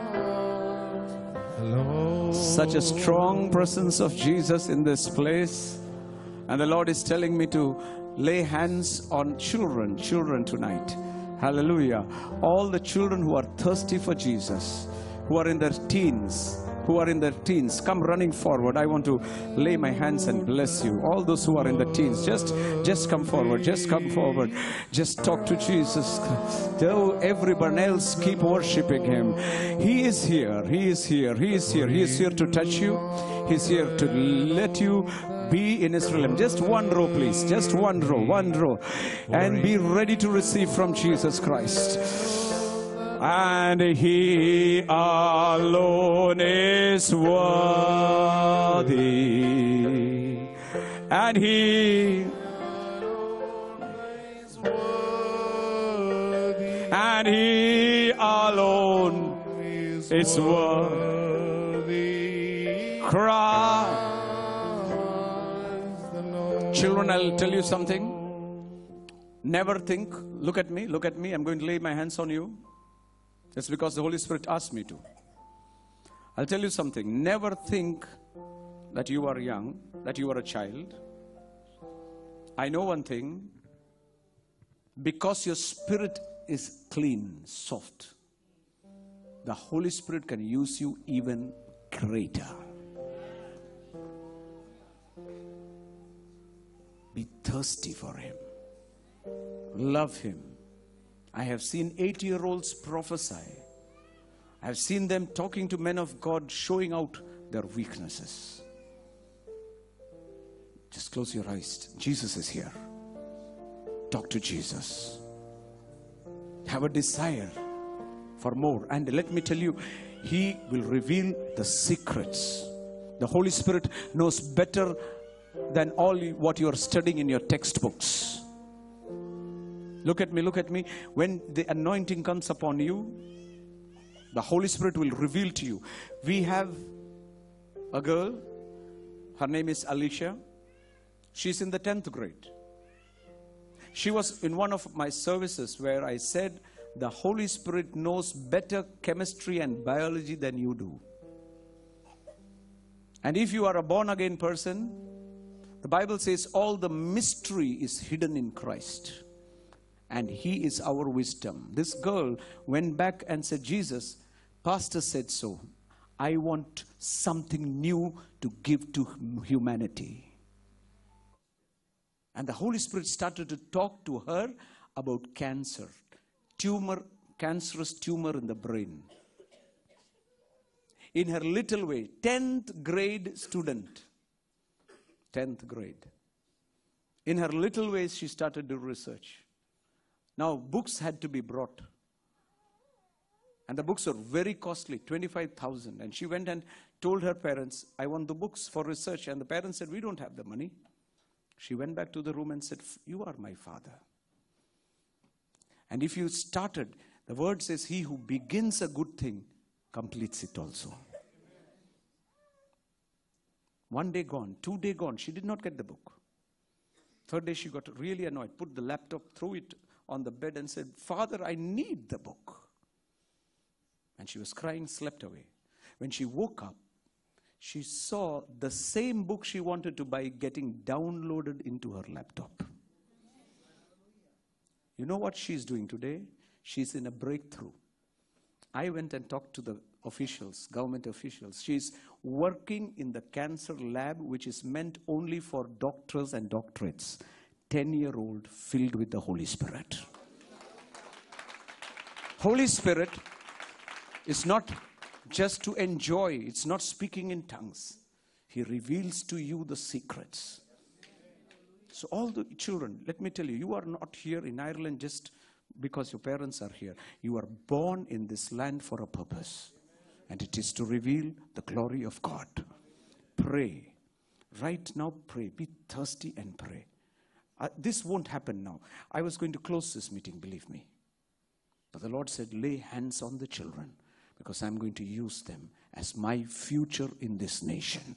Such a strong presence of Jesus in this place. And the Lord is telling me to lay hands on children, children tonight. Hallelujah. All the children who are thirsty for Jesus, who are in their teens, who are in their teens, come running forward. I want to lay my hands and bless you. All those who are in the teens, just, just come forward. Just come forward. Just talk to Jesus. Tell everyone else, keep worshiping him. He is here. He is here. He is here. He is here to touch you. He's here to let you be in his realm. Just one row, please. Just one row. One row. And be ready to receive from Jesus Christ. And he alone is worthy. And he is worthy. And he alone is worthy. Cry. Children, I'll tell you something. Never think, look at me, look at me. I'm going to lay my hands on you. It's because the Holy Spirit asked me to. I'll tell you something. Never think that you are young, that you are a child. I know one thing. Because your spirit is clean, soft, the Holy Spirit can use you even greater. Be thirsty for him. Love him. I have seen eight-year-olds prophesy. I have seen them talking to men of God, showing out their weaknesses. Just close your eyes. Jesus is here. Talk to Jesus. Have a desire for more. And let me tell you, he will reveal the secrets. The Holy Spirit knows better than all what you are studying in your textbooks. Look at me, look at me. When the anointing comes upon you, the Holy Spirit will reveal to you. We have a girl. Her name is Alicia. She's in the tenth grade. She was in one of my services where I said, the Holy Spirit knows better chemistry and biology than you do. And if you are a born-again person, the Bible says all the mystery is hidden in Christ. And he is our wisdom. This girl went back and said, Jesus, Pastor said so. I want something new to give to humanity. And the Holy Spirit started to talk to her about cancer. Tumor, cancerous tumor in the brain. In her little way, tenth grade student. tenth grade. In her little ways, she started to research. Now, books had to be brought. And the books are very costly, twenty-five thousand. And she went and told her parents, I want the books for research. And the parents said, we don't have the money. She went back to the room and said, you are my father. And if you started, the word says, he who begins a good thing completes it also. One day gone, two day gone, she did not get the book. Third day she got really annoyed, put the laptop, threw it on the bed and said, Father, I need the book. And she was crying, slept away. When she woke up, she saw the same book she wanted to buy getting downloaded into her laptop. You know what she's doing today? She's in a breakthrough. I went and talked to the officials, government officials. She's working in the cancer lab, which is meant only for doctors and doctorates. ten-year-old filled with the Holy Spirit. Holy Spirit is not just to enjoy. It's not speaking in tongues. He reveals to you the secrets. So all the children, let me tell you, you are not here in Ireland just because your parents are here. You are born in this land for a purpose. And it is to reveal the glory of God. Pray. Right now, pray. Be thirsty and pray. Uh, this won't happen now. I was going to close this meeting, believe me. But the Lord said, lay hands on the children, because I'm going to use them as my future in this nation.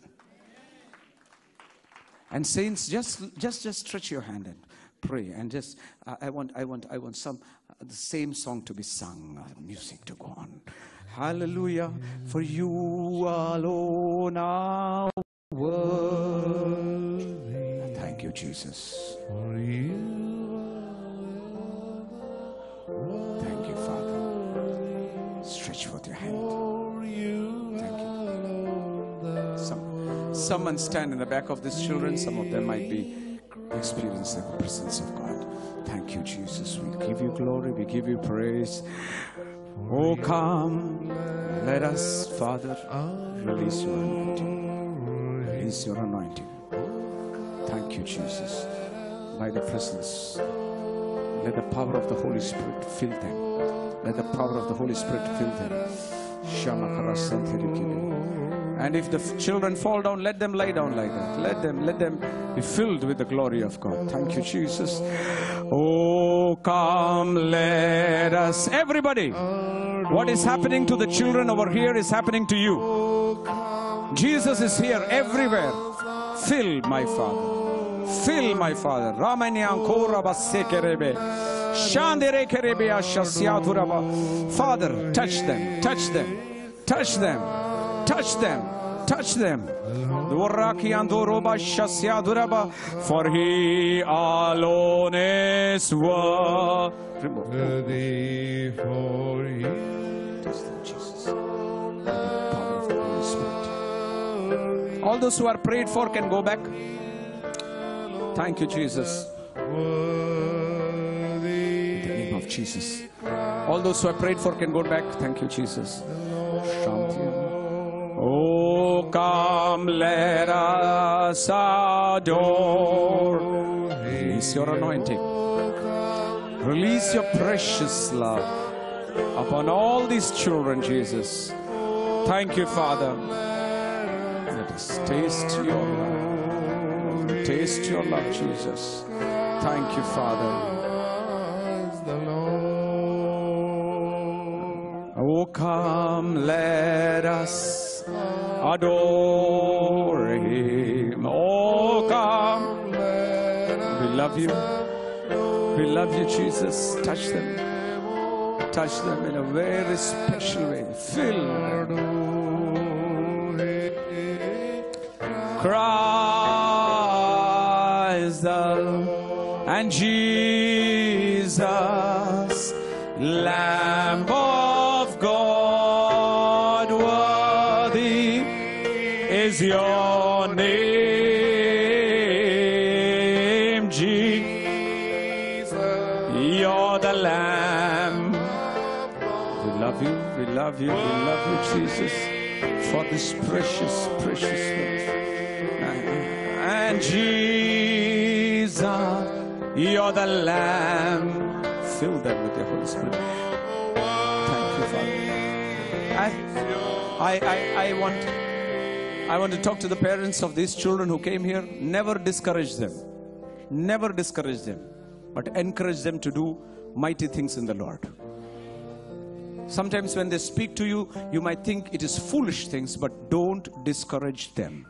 And saints, just just just stretch your hand and pray, and just uh, I want I want I want some uh, the same song to be sung, uh, music to go on. Hallelujah! For you alone are worthy. Thank you, Jesus. For you. Thank you, Father. Stretch forth your hand. Thank you. Some, someone stand in the back of these children. Some of them might be experiencing the presence of God. Thank you, Jesus. We give you glory. We give you praise. Oh, come. Let us, Father, release your anointing. Release your anointing. Thank you, Jesus. By the presence, let the power of the Holy Spirit fill them. Let the power of the Holy Spirit fill them. And if the children fall down, let them lie down like that. Let them, let them be filled with the glory of God. Thank you, Jesus. Oh, come, let us. Everybody, what is happening to the children over here is happening to you. Jesus is here everywhere. Fill, my Father. Fill, my Father. Father, touch them, touch them, touch them, touch them, touch them. For He alone is worthy. For He. Touch them, Jesus. The power of the Holy Spirit. All those who are prayed for can go back. Thank you, Jesus. Of Jesus. All those who are prayed for can go back. Thank you, Jesus. Oh, come, let us adore. Release your anointing. Release your precious love upon all these children, Jesus. Thank you, Father. Let us taste your love. Taste your love, Jesus. Thank you, Father. Oh, come, let us adore Him. Oh, come. We love you. We love you, Jesus. Touch them. Touch them in a very special way. Fill them. Christ the and Jesus, Lamb of God, worthy is your name, Jesus. You're the Lamb. We love you, we love you, we love you, Jesus, for this precious, precious life. And Jesus, you're the Lamb. Fill them with your Holy Spirit. Thank you, Father. I, I, I, want, I want to talk to the parents of these children who came here. Never discourage them. Never discourage them. But encourage them to do mighty things in the Lord. Sometimes when they speak to you, you might think it is foolish things, but don't discourage them.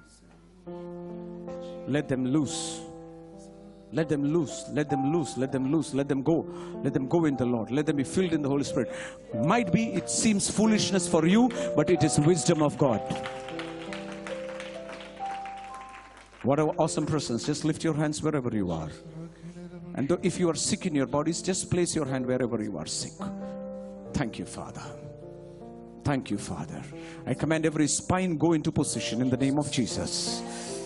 Let them loose. Let them loose, let them loose, let them loose, let them go. Let them go in the Lord. Let them be filled in the Holy Spirit. Might be it seems foolishness for you, but it is wisdom of God. What an awesome presence. Just lift your hands wherever you are. And if you are sick in your bodies, just place your hand wherever you are sick. Thank you, Father. Thank you, Father. I command every spine go into position in the name of Jesus.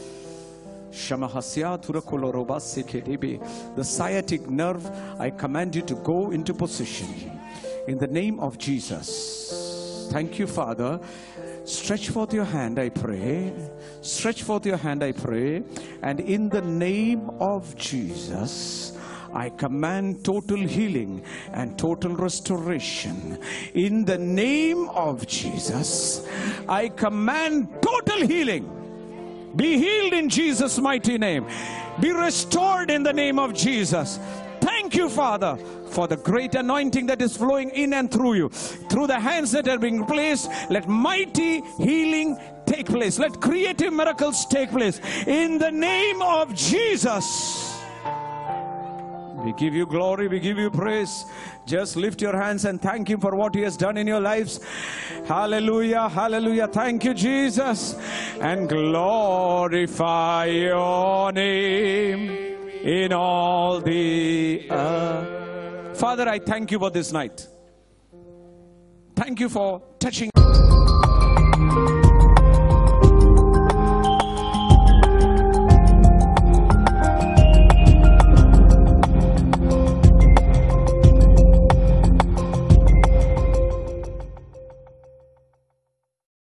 The sciatic nerve, I command you to go into position in the name of Jesus. Thank you, Father. Stretch forth your hand, I pray. Stretch forth your hand, I pray. And in the name of Jesus, I command total healing and total restoration. In the name of Jesus, I command total healing. Be healed in Jesus' mighty name. Be restored in the name of Jesus. Thank you, Father, for the great anointing that is flowing in and through you. Through the hands that are being placed, let mighty healing take place. Let creative miracles take place. In the name of Jesus. We give you glory, we give you praise. Just lift your hands and thank Him for what He has done in your lives. Hallelujah, hallelujah. Thank you, Jesus. And glorify your name in all the earth. Father, I thank you for this night. Thank you for touching